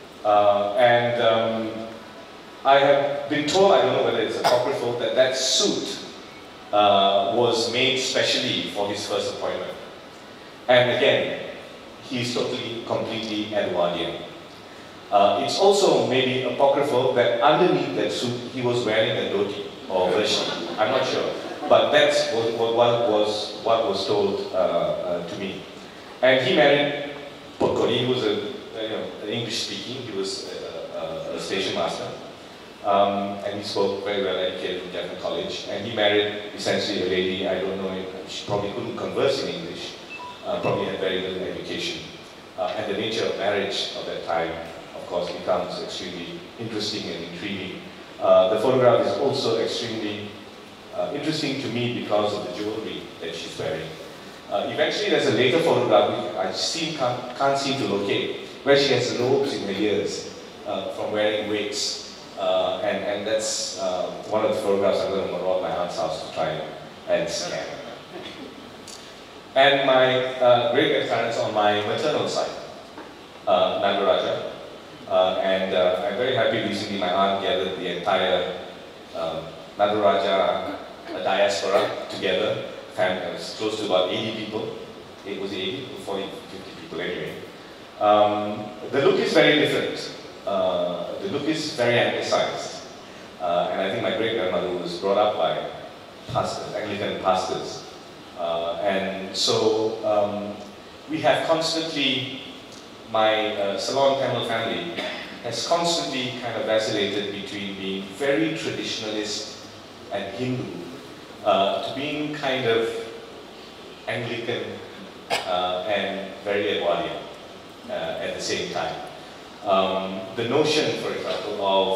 I have been told, I don't know whether it's apocryphal, that suit was made specially for his first appointment. And again, he's totally, completely Edwardian. It's also maybe apocryphal that underneath that suit, he was wearing a dhoti or vershi. I'm not sure. But that's what was told to me. And he married Potkodi. He was English-speaking. He was a station master. And he spoke very well educated from Jaffna College. And he married essentially a lady, I don't know, she probably couldn't converse in English, probably had very little education. And the nature of marriage of that time, of course, becomes extremely interesting and intriguing. The photograph is also extremely interesting to me because of the jewelry that she's wearing. Eventually, there's a later photograph which I can't seem to locate, where she has lobes in her ears from wearing wigs. And that's one of the photographs I'm going to borrow at my aunt's house to try and scan. And my great-grandparents on my maternal side, Nagaraja. I'm very happy recently my aunt gathered the entire Nagaraja diaspora together. It was close to about 80 people. It was 80, 40, 50 people anyway. The look is very different. The look is very anglicized. And I think my great-grandmother was brought up by pastors, Anglican pastors. And so we have constantly, my Salon Tamil family has constantly kind of vacillated between being very traditionalist and Hindu to being kind of Anglican and very Edwardian at the same time. The notion, for example,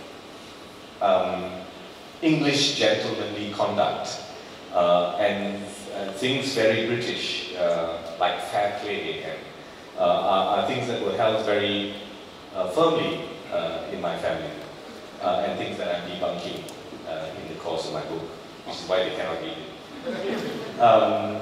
of English gentlemanly conduct and things very British, like fair play, and are things that were held very firmly in my family, and things that I'm debunking in the course of my book, which is why they cannot read it.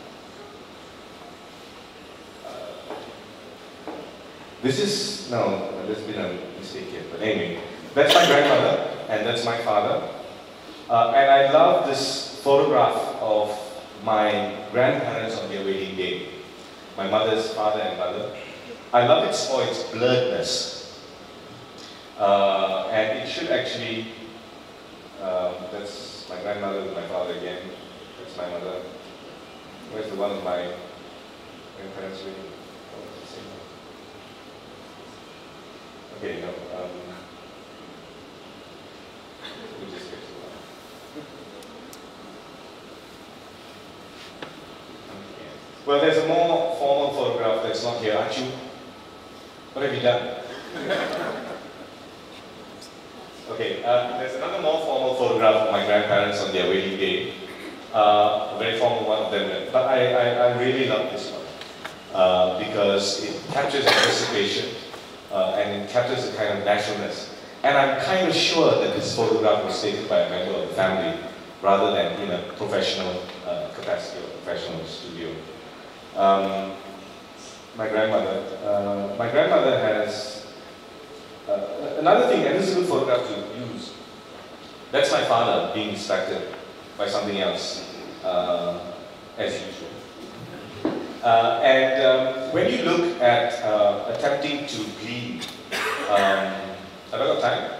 There's been a mistake here, but anyway, that's my grandmother, and that's my father. And I love this photograph of my grandparents on their wedding day, my mother's father and mother. I love it for its blurredness. And it should actually, that's my grandmother and my father again. It's my mother. Where's the one of my grandparents with? Oh, it's the same one. Okay, no. We'll just get to one. Well, there's a more formal photograph that's not here. Aren't you? What have you done? Okay, there's another more formal photograph of my grandparents on their wedding day. A very formal one of them. But I really love this one because it captures anticipation and it captures a kind of naturalness. And I'm kind of sure that this photograph was taken by a member of the family rather than in a professional capacity or professional studio. My grandmother has another thing, and this is a good photograph to use. That's my father being distracted by something else, as usual. When you look at attempting to glean, have I got time?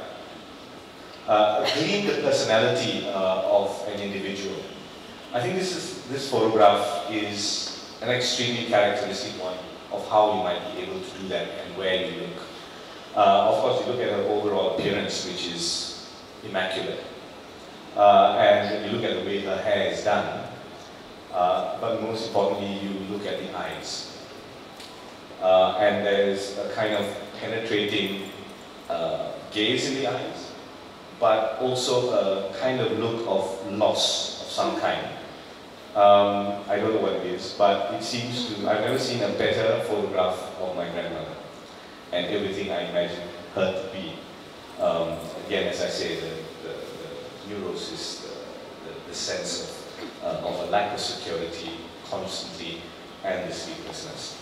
Glean the personality of an individual. I think this photograph is an extremely characteristic one of how you might be able to do that and where you look. Of course, you look at her overall appearance, which is immaculate. And you look at the way her hair is done. But most importantly, you look at the eyes. And there's a kind of penetrating gaze in the eyes, but also a kind of look of loss of some kind. I don't know what it is, but it seems to, I've never seen a better photograph of my grandmother and everything I imagine her to be. Again, as I say, the neurosis, the sense of a lack of security constantly and the sleeplessness.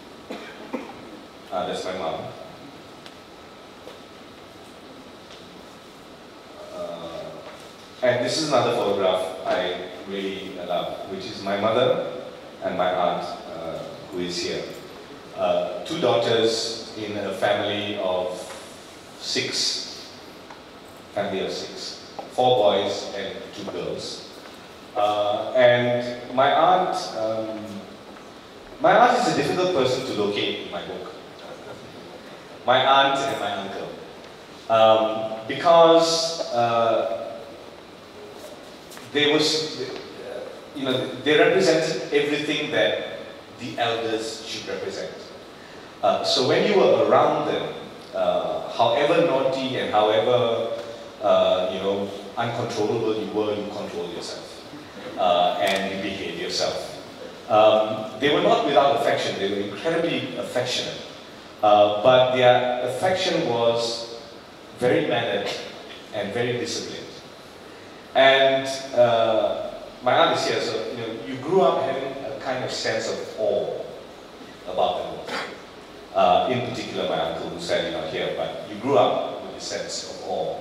That's my mom. And this is another photograph I really love, which is my mother and my aunt, who is here. Two daughters in a family of six. Four boys and two girls. And my aunt is a difficult person to locate in my book. My aunt and my uncle. Because they represented everything that the elders should represent. So when you were around them, however naughty and however uncontrollable you were, you controlled yourself and you behaved yourself. They were not without affection. They were incredibly affectionate, but their affection was very mannered and very disciplined. And my aunt is here, so you grew up having a kind of sense of awe about them all. In particular, my uncle, who's sadly not here, but you grew up with a sense of awe.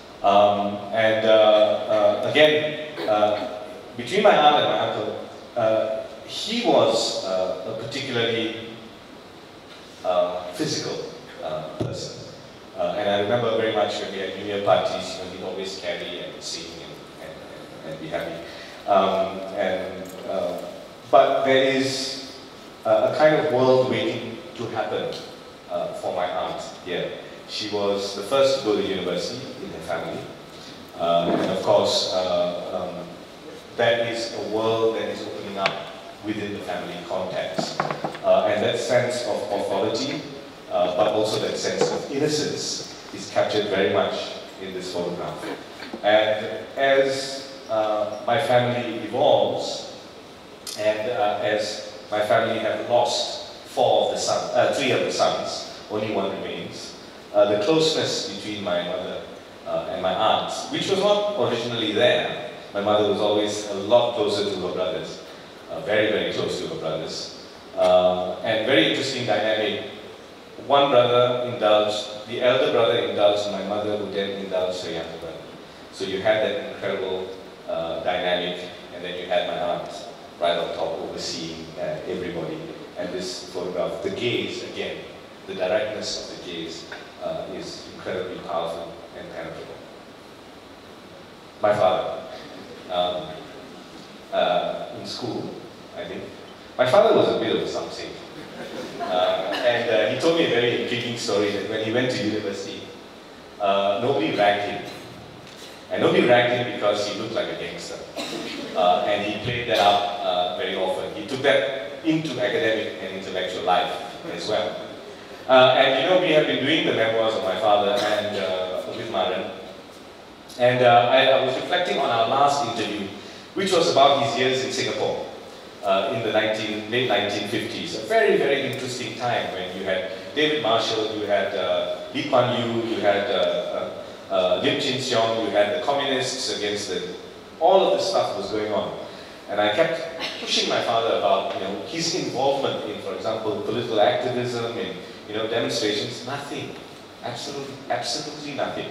Again, between my aunt and my uncle, he was a particularly physical person. And I remember very much when we had New Year parties, he'd always carry and sing and be happy. But there is a kind of world waiting to happen for my aunt here. She was the first to go to university in her family. And of course, that is a world that is opening up within the family context. And that sense of authority, but also that sense of innocence is captured very much in this photograph. And as my family evolves, and as my family have lost three of the sons, only one remains, the closeness between my mother and my aunt, which was not originally there. My mother was always a lot closer to her brothers, very, very close to her brothers. And very interesting dynamic. One brother indulged, the elder brother indulged my mother, who then indulged her younger brother. So you had that incredible dynamic, and then you had my aunt right on top overseeing everybody. And this photograph, the gaze, again, the directness of the gaze is incredibly powerful and penetrable. My father. in school, I think. My father was a bit of a something. And he told me a very intriguing story that when he went to university, nobody ranked him. And nobody ranked him because he looked like a gangster. And he played that out very often. He took that into academic and intellectual life as well. And you know, we have been doing the memoirs of my father and with Maran. And I was reflecting on our last interview, which was about his years in Singapore in the late 1950s. A very, very interesting time when you had David Marshall, you had Lee Kuan Yew, you had Lim Chin Siong, you had the communists against all of this stuff was going on. And I kept pushing my father about, you know, his involvement in, for example, political activism, in, you know, demonstrations. Nothing. Absolutely nothing.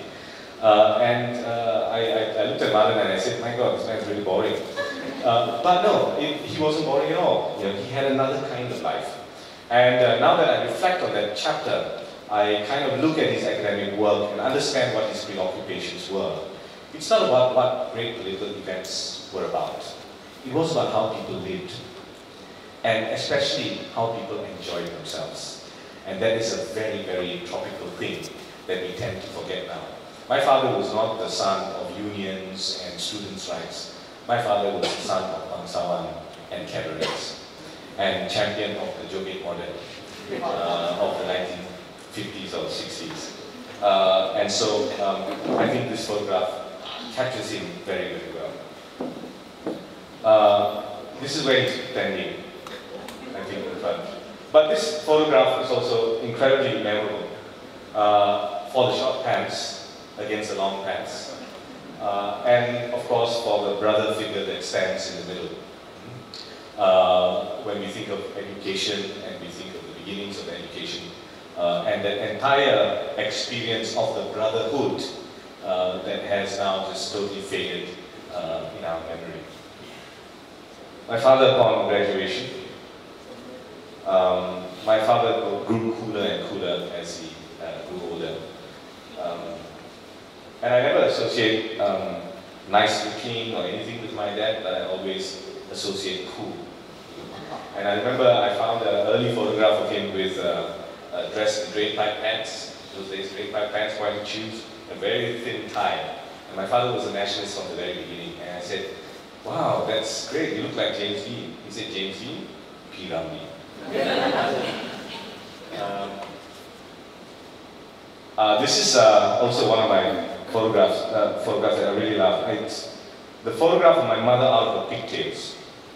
I looked at Maran and I said, my God, this man's really boring. But no, he wasn't boring at all. You know, he had another kind of life. And now that I reflect on that chapter, I kind of look at his academic work and understand what his preoccupations were. It's not about what great political events were about. It was about how people lived, and especially how people enjoyed themselves. And that is a very, very tropical thing that we tend to forget now. My father was not the son of unions and students' rights. My father was the son of bangsawan and cabarets, and champion of the Joget model of the 1950s or 60s. And so I think this photograph captures him very, very well. This is where he's standing, I think, in front. But this photograph is also incredibly memorable for the short pants against the long pants. And of course for the brother figure that stands in the middle. When we think of education and we think of the beginnings of education, and that entire experience of the brotherhood that has now just totally faded in our memory. My father, upon graduation, my father grew cooler and cooler as he grew older. And I never associate nice looking or anything with my dad, but I always associate cool. And I remember I found an early photograph of him with dressed in drapepipe pants. Those days, drapepipe pants, white shoes, a very thin tie. And my father was a nationalist from the very beginning. And I said, wow, that's great, you look like James Lee. He said, James Lee? P. Ramlee. This is also one of my photographs that I really love. It's the photograph of my mother out of her pigtails.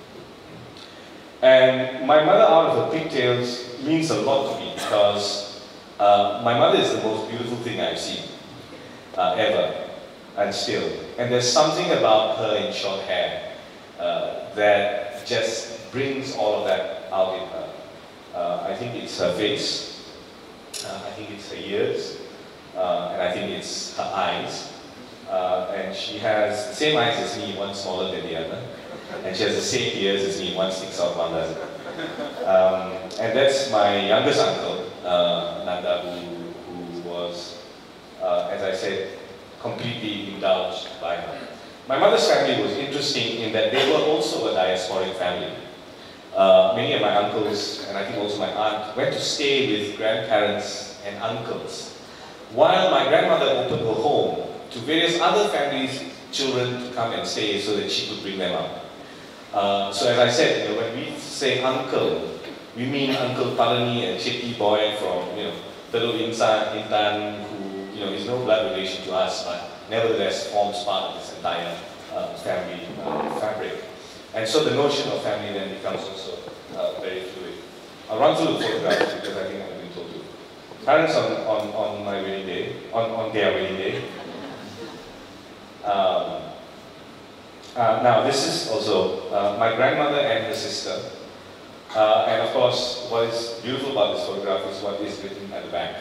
And my mother out of her pigtails means a lot to me because my mother is the most beautiful thing I've seen ever, and still. And there's something about her in short hair that just brings all of that out in her. I think it's her face, I think it's her ears, and I think it's her eyes. And she has the same eyes as me, one smaller than the other. And she has the same ears as me, one sticks out, one doesn't. And that's my youngest uncle, Nanda, who was, as I said, completely indulged by her. My mother's family was interesting in that they were also a diasporic family. Many of my uncles, and I think also my aunt, went to stay with grandparents and uncles, while my grandmother opened her home to various other families' children to come and stay so that she could bring them up. So as I said, you know, when we say uncle, we mean Uncle Palani and Chetty boy from, you know, Teluk Intan, who, you know, is no blood relation to us, but nevertheless forms part of this entire family fabric. And so the notion of family then becomes also very fluid. I'll run through the photographs because I think I've been told to. Parents on my wedding day, on their wedding day. Now this is also my grandmother and her sister. And of course, what is beautiful about this photograph is what is written at the back.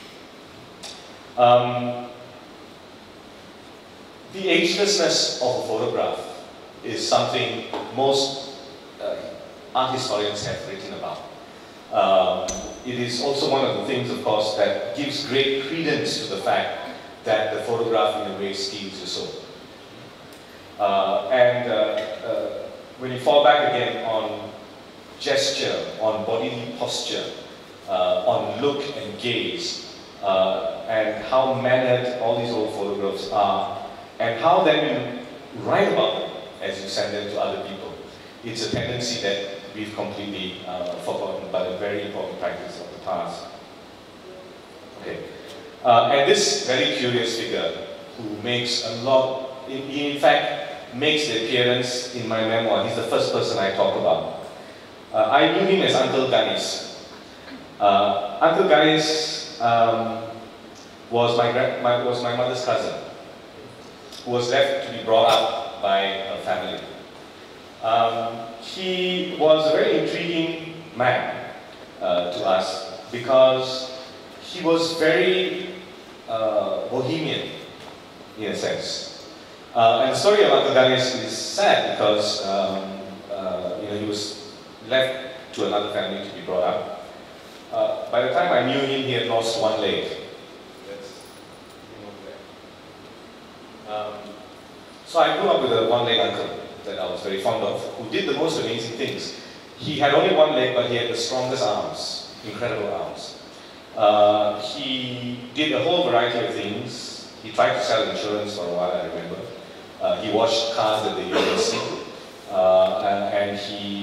The agelessness of a photograph is something most art historians have written about. It is also one of the things, of course, that gives great credence to the fact that the photograph in a way steals your soul. when you fall back again on gesture, on bodily posture, on look and gaze, and how mannered all these old photographs are, and how then you write about them as you send them to other people. It's a tendency that we've completely forgotten, but a very important practice of the past. Okay. And this very curious figure, who makes a lot, he in fact makes the appearance in my memoir. He's the first person I talk about. I knew him as Uncle Ganesh. Uncle Ganesh was my mother's cousin, who was left to be brought up by her family. He was a very intriguing man to us because he was very bohemian, in a sense. And the story of Uncle Ganesh is sad because he was left to another family to be brought up. By the time I knew him, he had lost one leg. That's him over there. So I grew up with a one-leg uncle that I was very fond of, who did the most amazing things. He had only one leg, but he had the strongest arms, incredible arms. He did a whole variety of things. He tried to sell insurance for a while, I remember. He washed cars at the university, and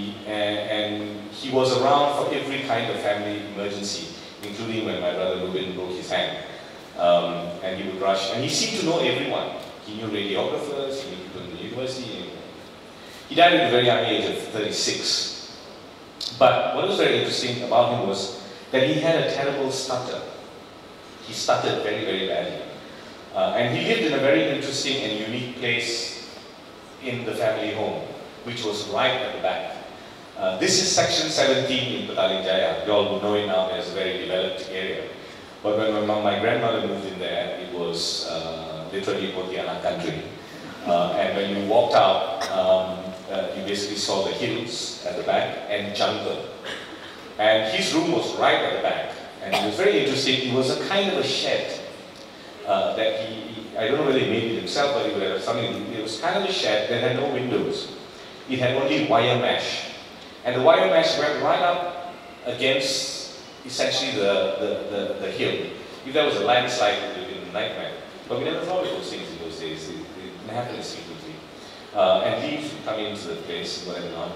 he was around for every kind of family emergency, including when my brother Ruben broke his hand. And he would rush, and he seemed to know everyone. He knew radiographers, he knew people in the university. He died at a very young age of 36. But what was very interesting about him was that he had a terrible stutter. He stuttered very, very badly. And he lived in a very interesting and unique place in the family home, which was right at the back. This is section 17 in Petaling Jaya. You all would know it now as a very developed area. But when my grandmother moved in there, it was literally Pontianak country. And when you walked out, you basically saw the hills at the back and jungle. And his room was right at the back. And it was very interesting. It was a kind of a shed that I don't know whether he made it himself, but it was kind of a shed that had no windows. It had only wire mesh. And the wire mesh went right up against essentially the hill. If there was a landslide, it would have been a nightmare. But we never thought of those things in those days. It happened secretly. And leaves would come into the place, whatever not.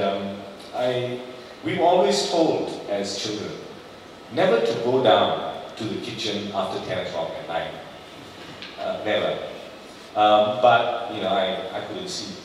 And we were always told as children never to go down to the kitchen after 10 o'clock at night. Never. But, I couldn't see.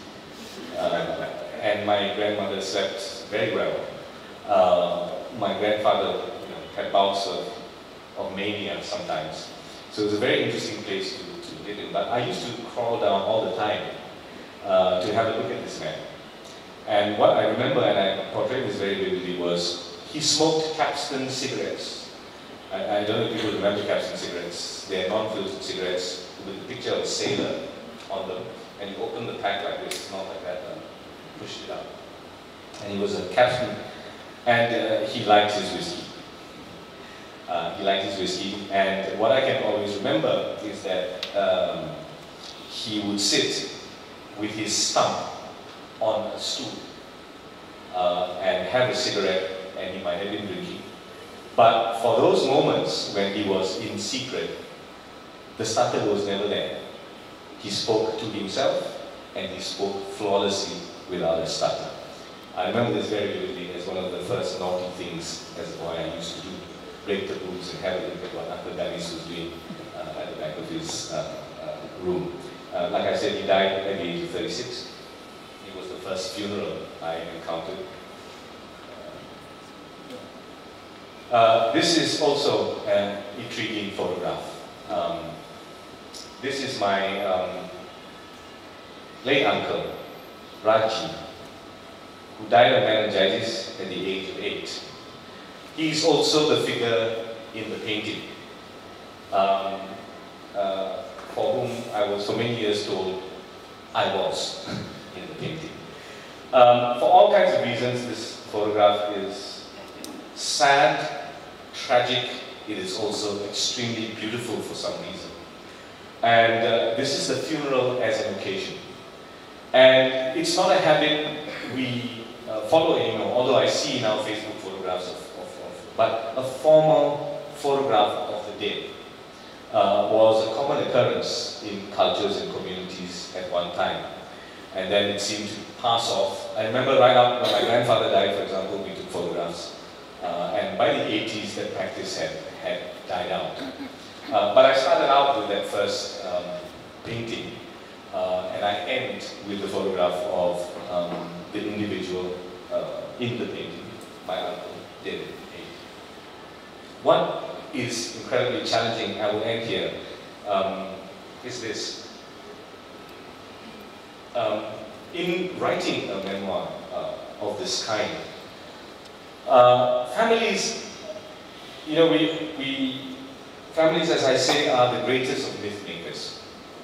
And my grandmother slept very well. My grandfather had bouts of mania sometimes. So it was a very interesting place to live in. But I used to crawl down all the time to have a look at this man. And what I remember, and I portrayed this very vividly, was he smoked Capstan cigarettes. I don't know if people remember Capstan cigarettes. They are non-filtered cigarettes with a picture of a sailor on them. And you open the pack like this, not like that, and pushed it out. And he was a Capstan, and he liked his whiskey. And what I can always remember is that he would sit with his stump on a stool and have a cigarette, and he might have been drinking. But for those moments when he was in secret, the stutter was never there. He spoke to himself, and he spoke flawlessly without a stutter. I remember this very vividly as one of the first naughty things as a boy I used to do. Break the rules and have a look at what Uncle Ganesh was doing at the back of his room. Like I said, he died at the age of 36. It was the first funeral I encountered. This is also an intriguing photograph. This is my late uncle, Raji, who died of meningitis at the age of 8. He's also the figure in the painting, for whom I was for many years told I was in the painting. For all kinds of reasons, this photograph is sad, tragic. It is also extremely beautiful for some reason. And this is the funeral as an occasion. And it's not a habit we follow anymore, although I see now Facebook photographs but a formal photograph of the dead was a common occurrence in cultures and communities at one time. And then it seemed to pass off. I remember right up when my grandfather died, for example, we took photographs. And by the 80s, that practice had died out. But I started out with that first painting, and I end with the photograph of the individual in the painting, my uncle, Eddin Khoo. What is incredibly challenging, I will end here, is this. In writing a memoir of this kind, families, you know, families, as I say, are the greatest of myth makers.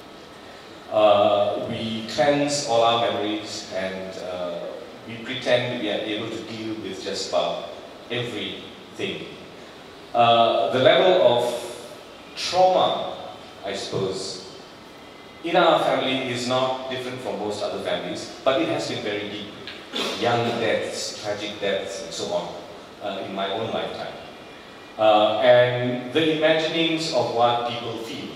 We cleanse all our memories and we pretend we are able to deal with just about everything. The level of trauma, I suppose, in our family is not different from most other families, but it has been very deep. Young deaths, tragic deaths, and so on, in my own lifetime. And the imaginings of what people feel.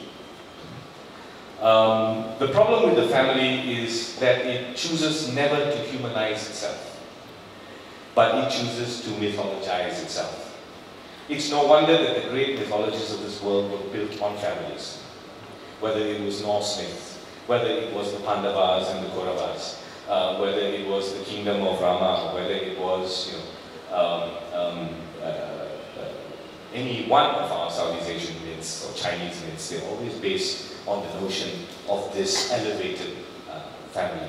The problem with the family is that it chooses never to humanize itself, but it chooses to mythologize itself. It's no wonder that the great mythologies of this world were built on families. Whether it was Norse myths, whether it was the Pandavas and the Kauravas, whether it was the kingdom of Rama, whether it was, you know, any one of our Southeast Asian myths or Chinese myths, they're always based on the notion of this elevated family.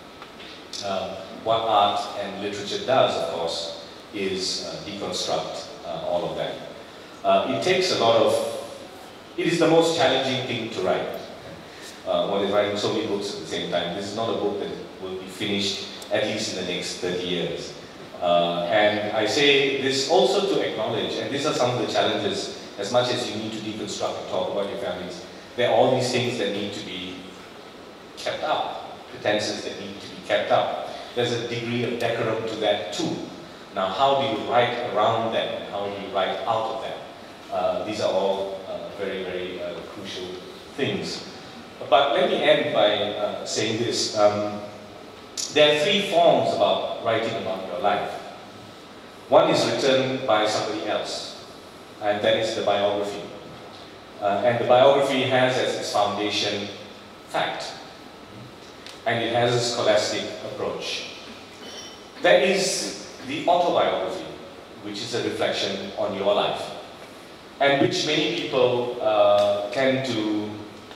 What art and literature does, of course, is deconstruct all of that. It takes a lot of. It is the most challenging thing to write. One is writing so many books at the same time. This is not a book that will be finished at least in the next 30 years. And I say this also to acknowledge, and these are some of the challenges, as much as you need to deconstruct and talk about your families, there are all these things that need to be kept up, pretenses that need to be kept up. There's a degree of decorum to that too. Now, how do you write around that, and how do you write out of that? These are all very, very crucial things. But let me end by saying this. There are three forms about writing about your life. One is written by somebody else, and that is the biography. And the biography has as its foundation fact, and it has a scholastic approach. There is the autobiography, which is a reflection on your life, and which many people tend to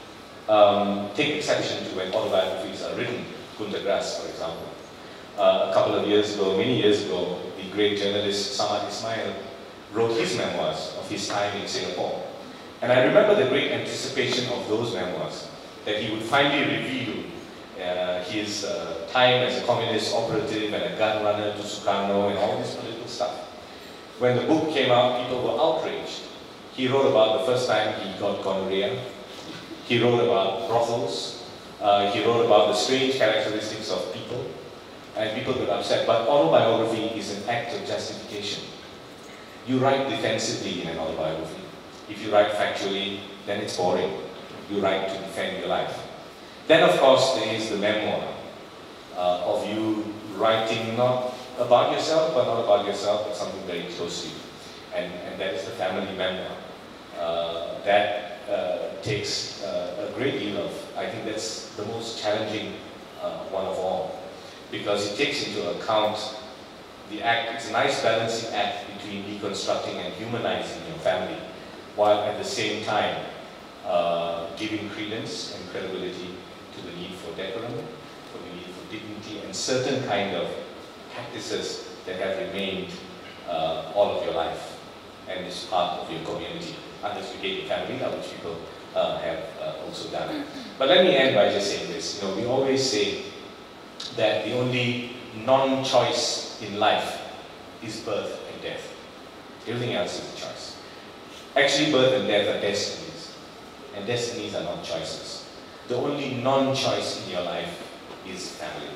take exception to when autobiographies are written. Kunta Grass, for example. A couple of years ago, many years ago, the great journalist Samad Ismail wrote his memoirs of his time in Singapore. And I remember the great anticipation of those memoirs, that he would finally reveal his time as a communist operative and a gun runner to Sukarno and all this political stuff. When the book came out, people were outraged. He wrote about the first time he got gonorrhea. He wrote about brothels. He wrote about the strange characteristics of people. And people got upset. But autobiography is an act of justification. You write defensively in an autobiography. If you write factually, then it's boring. You write to defend your life. Then, of course, there is the memoir of you writing not about yourself, but not about yourself, but something very close to you. And that is the family memoir. That takes a great deal of, I think that's the most challenging one of all, because it takes into account the act. It's a nice balancing act between deconstructing and humanizing your family, while at the same time giving credence and credibility to the need for decorum, for the need for dignity, and certain kind of practices that have remained all of your life and is part of your community, unless you hate your family, which people have also done. But let me end by just saying this. You know, we always say that the only non-choice in life is birth and death. Everything else is a choice. Actually, birth and death are destinies, and destinies are not choices. The only non-choice in your life is family.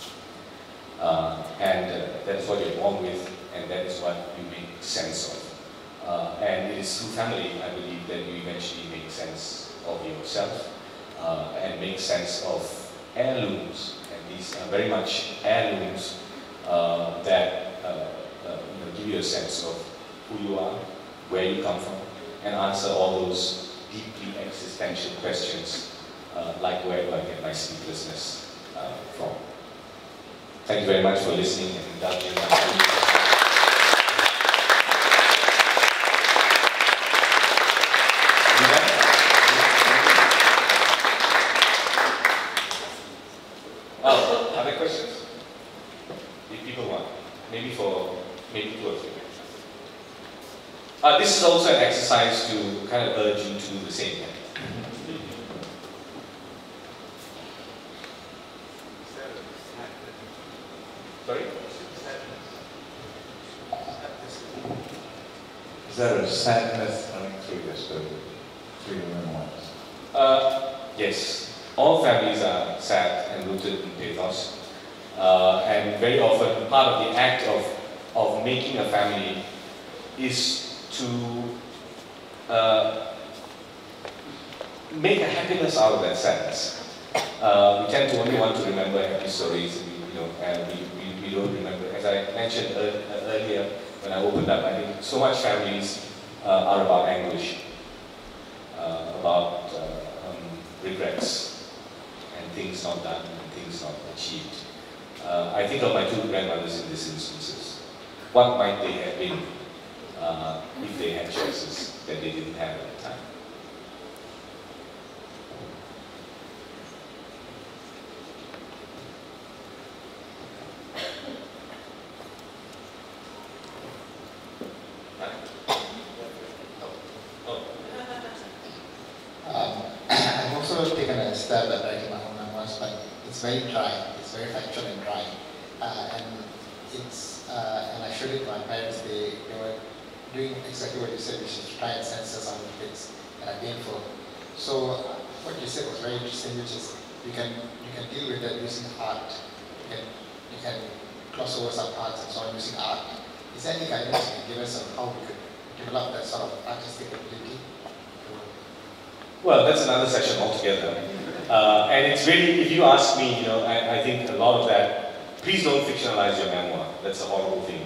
That is what you're born with, and that is what you make sense of. And it is through family, I believe, that you eventually make sense of yourself and make sense of heirlooms. And these are very much heirlooms that give you a sense of who you are, where you come from, and answer all those deeply existential questions like where do I get my sleeplessness from. Thank you very much for listening and indulging my other questions? If people want, maybe two or three. This is also an exercise to kind of urge you to do the same. Sorry? Is there a sadness running through your story, through your memoirs? Yes. All families are sad and rooted in pathos. And very often, part of the act of making a family is to make a happiness out of that sadness. We tend to only want to remember happy stories, and we don't remember. As I mentioned earlier when I opened up, I think so much families are about anguish, about regrets, and things not done, and things not achieved. I think of my two grandmothers in these instances. What might they have been if they had choices that they didn't have at the time? I've also taken a stab at writing my own memoirs, but it's very dry. It's very factual and dry, and I showed it to my parents. They were doing exactly what you said, which is to try and censor some of the bits that are painful. So what you said was very interesting, which is you can deal with that using art. You can gloss over some parts and so on using art. Is there any guidance you can give us on how we could develop that sort of artistic ability? Well, that's another session altogether. And it's really, if you ask me, I think a lot of that, please don't fictionalize your memoir. That's a horrible thing.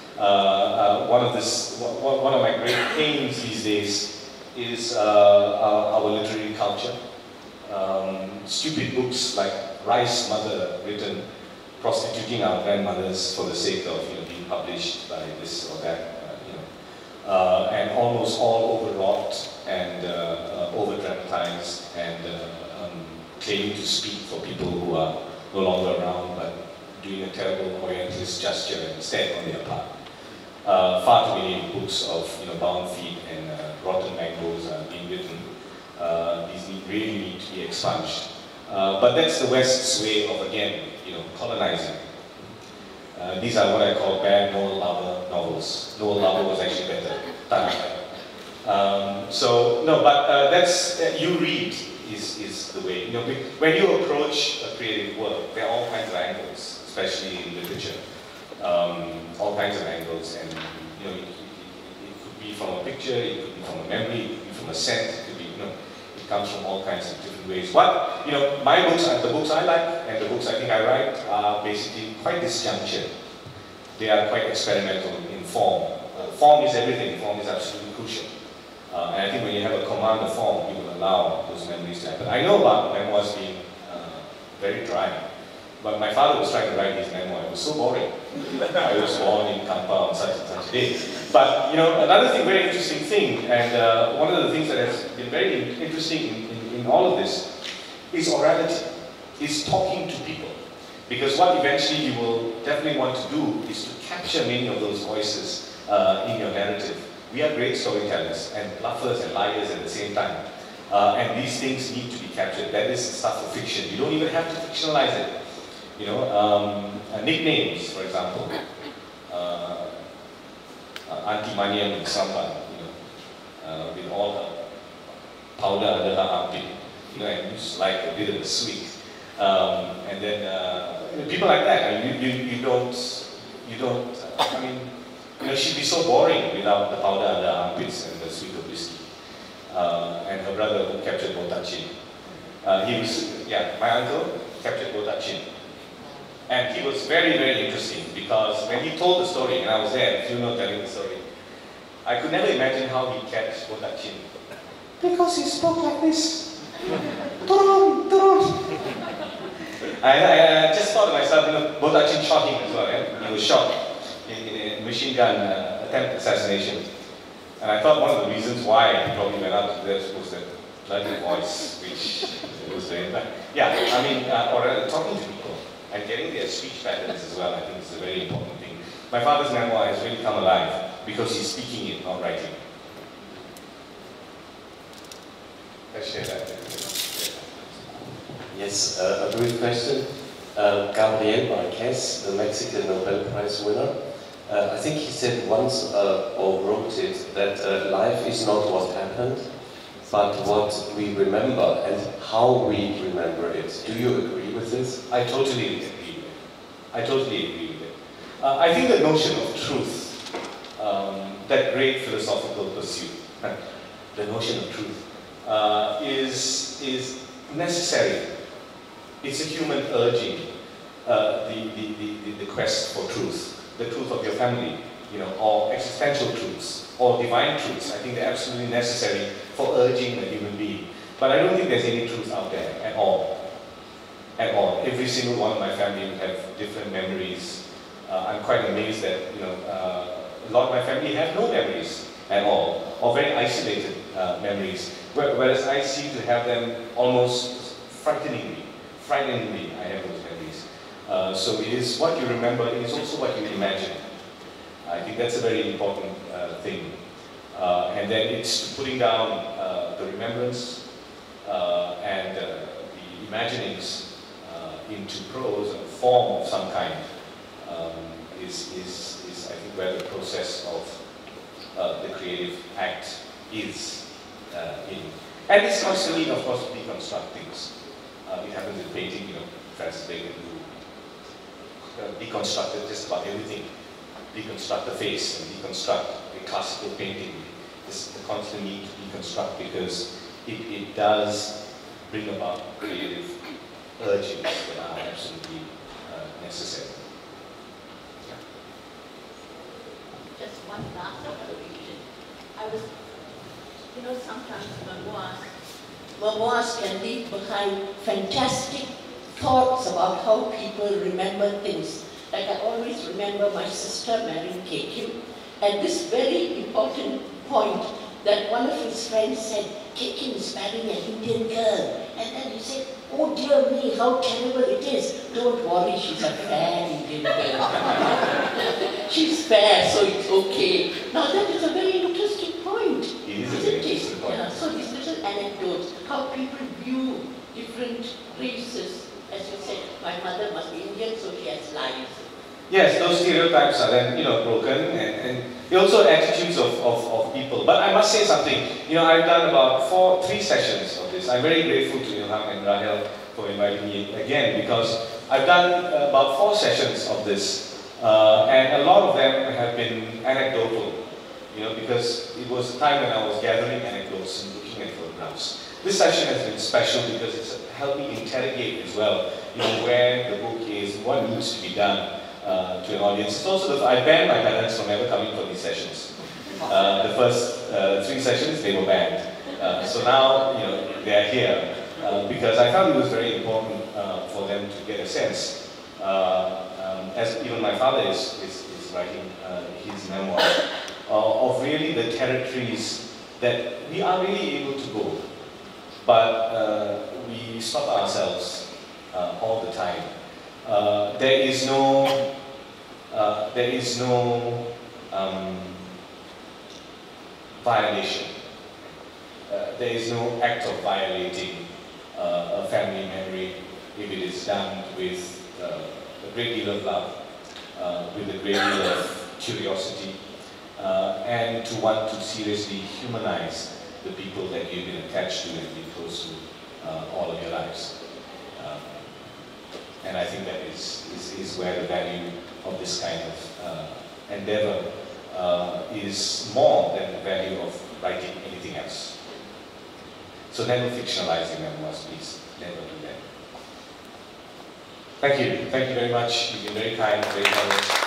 One of my great pains these days is our literary culture. Stupid books like Rice Mother, written prostituting our grandmothers for the sake of being published by this or that, and almost all overwrought and over-dramatized and claiming to speak for people who are no longer around, but doing a terrible Orientalist gesture instead on their part. Far too many books of bound feet and rotten mangoes are being written. These really need to be expunged. But that's the West's way of, again, colonizing. These are what I call bad Noel Lauber novels. Noel Lauber was actually better. That's, you read is the way. When you approach a creative work, there are all kinds of angles, especially in literature. All kinds of angles, and it could be from a picture, it could be from a memory, it could be from a scent, it could be, it comes from all kinds of different ways. My books, the books I like, and the books I think I write, are basically quite disjunctured. They are quite experimental in form. Form is everything. Form is absolutely crucial. And I think when you have a command of form, you will allow those memories to happen. I know about memoirs being very dry, but my father was trying to write his memoir. It was so boring. I was born in Kampa on such and such a day. But another thing, very interesting thing, and one of the things that has been very interesting in all of this is orality, is talking to people. Because what eventually you will definitely want to do is to capture many of those voices in your narrative. We are great storytellers and bluffers and liars at the same time. And these things need to be captured. That is stuff for fiction. You don't even have to fictionalize it. Nicknames, for example. Auntie Maniam in Samba, with all the powder under her armpit, and used to like a bit of the sweet. And then people like that, I mean, you don't, I mean, she'd be so boring without the powder under her armpits and the sweet of whiskey. And her brother who captured Botachin. He was, my uncle captured Botachin. And he was very, very interesting because when he told the story, and I was there, telling the story, I could never imagine how he catch Botachin. Because he spoke like this. Turun, turun. I just thought to myself, Botachin shot him as well. He was shot in a machine gun attempt assassination. And I thought one of the reasons why he probably went out to this was that bloody voice, which was very bad. Or talking to people and getting their speech patterns as well, I think is a very important thing. My father's memoir has really come alive because he's speaking it, not writing. Let's share that. Yes, a brief question. Gabriel Marquez, the Mexican Nobel Prize winner, I think he said once, or wrote it, that life is not what happened, but what we remember and how we remember it. Do you agree with this? I totally agree with it. I totally agree with it. I think the notion of truth, that great philosophical pursuit, the notion of truth, is necessary. It's a human urging, the quest for truth. The truth of your family, or existential truths, or divine truths. I think they're absolutely necessary for urging a human being. But I don't think there's any truth out there at all. At all. Every single one of my family would have different memories. I'm quite amazed that a lot of my family have no memories at all, or very isolated memories. Whereas I seem to have them almost frighteningly. Frighteningly, I have those memories. So it is what you remember, it is also what you imagine. I think that's a very important thing. And then it's putting down the remembrance and the imaginings into prose and form of some kind is I think where the process of the creative act is in. And it's constantly, of course, deconstruct things. It happens in painting, Francis Bacon who deconstructed just about everything. Deconstruct the face and deconstruct the classical painting. This the constant need to deconstruct because it does bring about creative urgings that are absolutely necessary. Yeah. Just one last observation. I was, sometimes memoirs can leave behind fantastic thoughts about how people remember things. Like I always remember my sister marrying Kim, and this very important point that one of his friends said, Kim is marrying an Indian girl. And then he said, oh dear me, how terrible it is. Don't worry, she's a fair Indian girl. She's fair, so it's okay. Now that is a very interesting point, isn't it? Yeah, so these little anecdotes, how people view different races. As you said, my mother must be Indian, so she has lies. Yes, those stereotypes are then, broken, and also attitudes of people. But I must say something. I've done about 3 sessions of this. I'm very grateful to Ilham and Rahel for inviting me again because I've done about 4 sessions of this, and a lot of them have been anecdotal. Because it was a time when I was gathering anecdotes and looking at photographs. This session has been special because it's helped me interrogate as well, where the book is, what needs to be done to an audience. It's also I banned my parents from ever coming for these sessions. The first 3 sessions, they were banned. So now, they are here because I found it was very important for them to get a sense. As even my father is writing his memoir, of really the territories that we are really able to go. But we stop ourselves all the time. There is no violation. There is no act of violating a family memory if it is done with a great deal of love, with a great deal of curiosity, and to want to seriously humanize the people that you've been attached to and been close to all of your lives. And I think that is where the value of this kind of endeavor is more than the value of writing anything else. So never fictionalize your memoirs, please. Never do that. Thank you. Thank you very much. You've been very kind, very generous.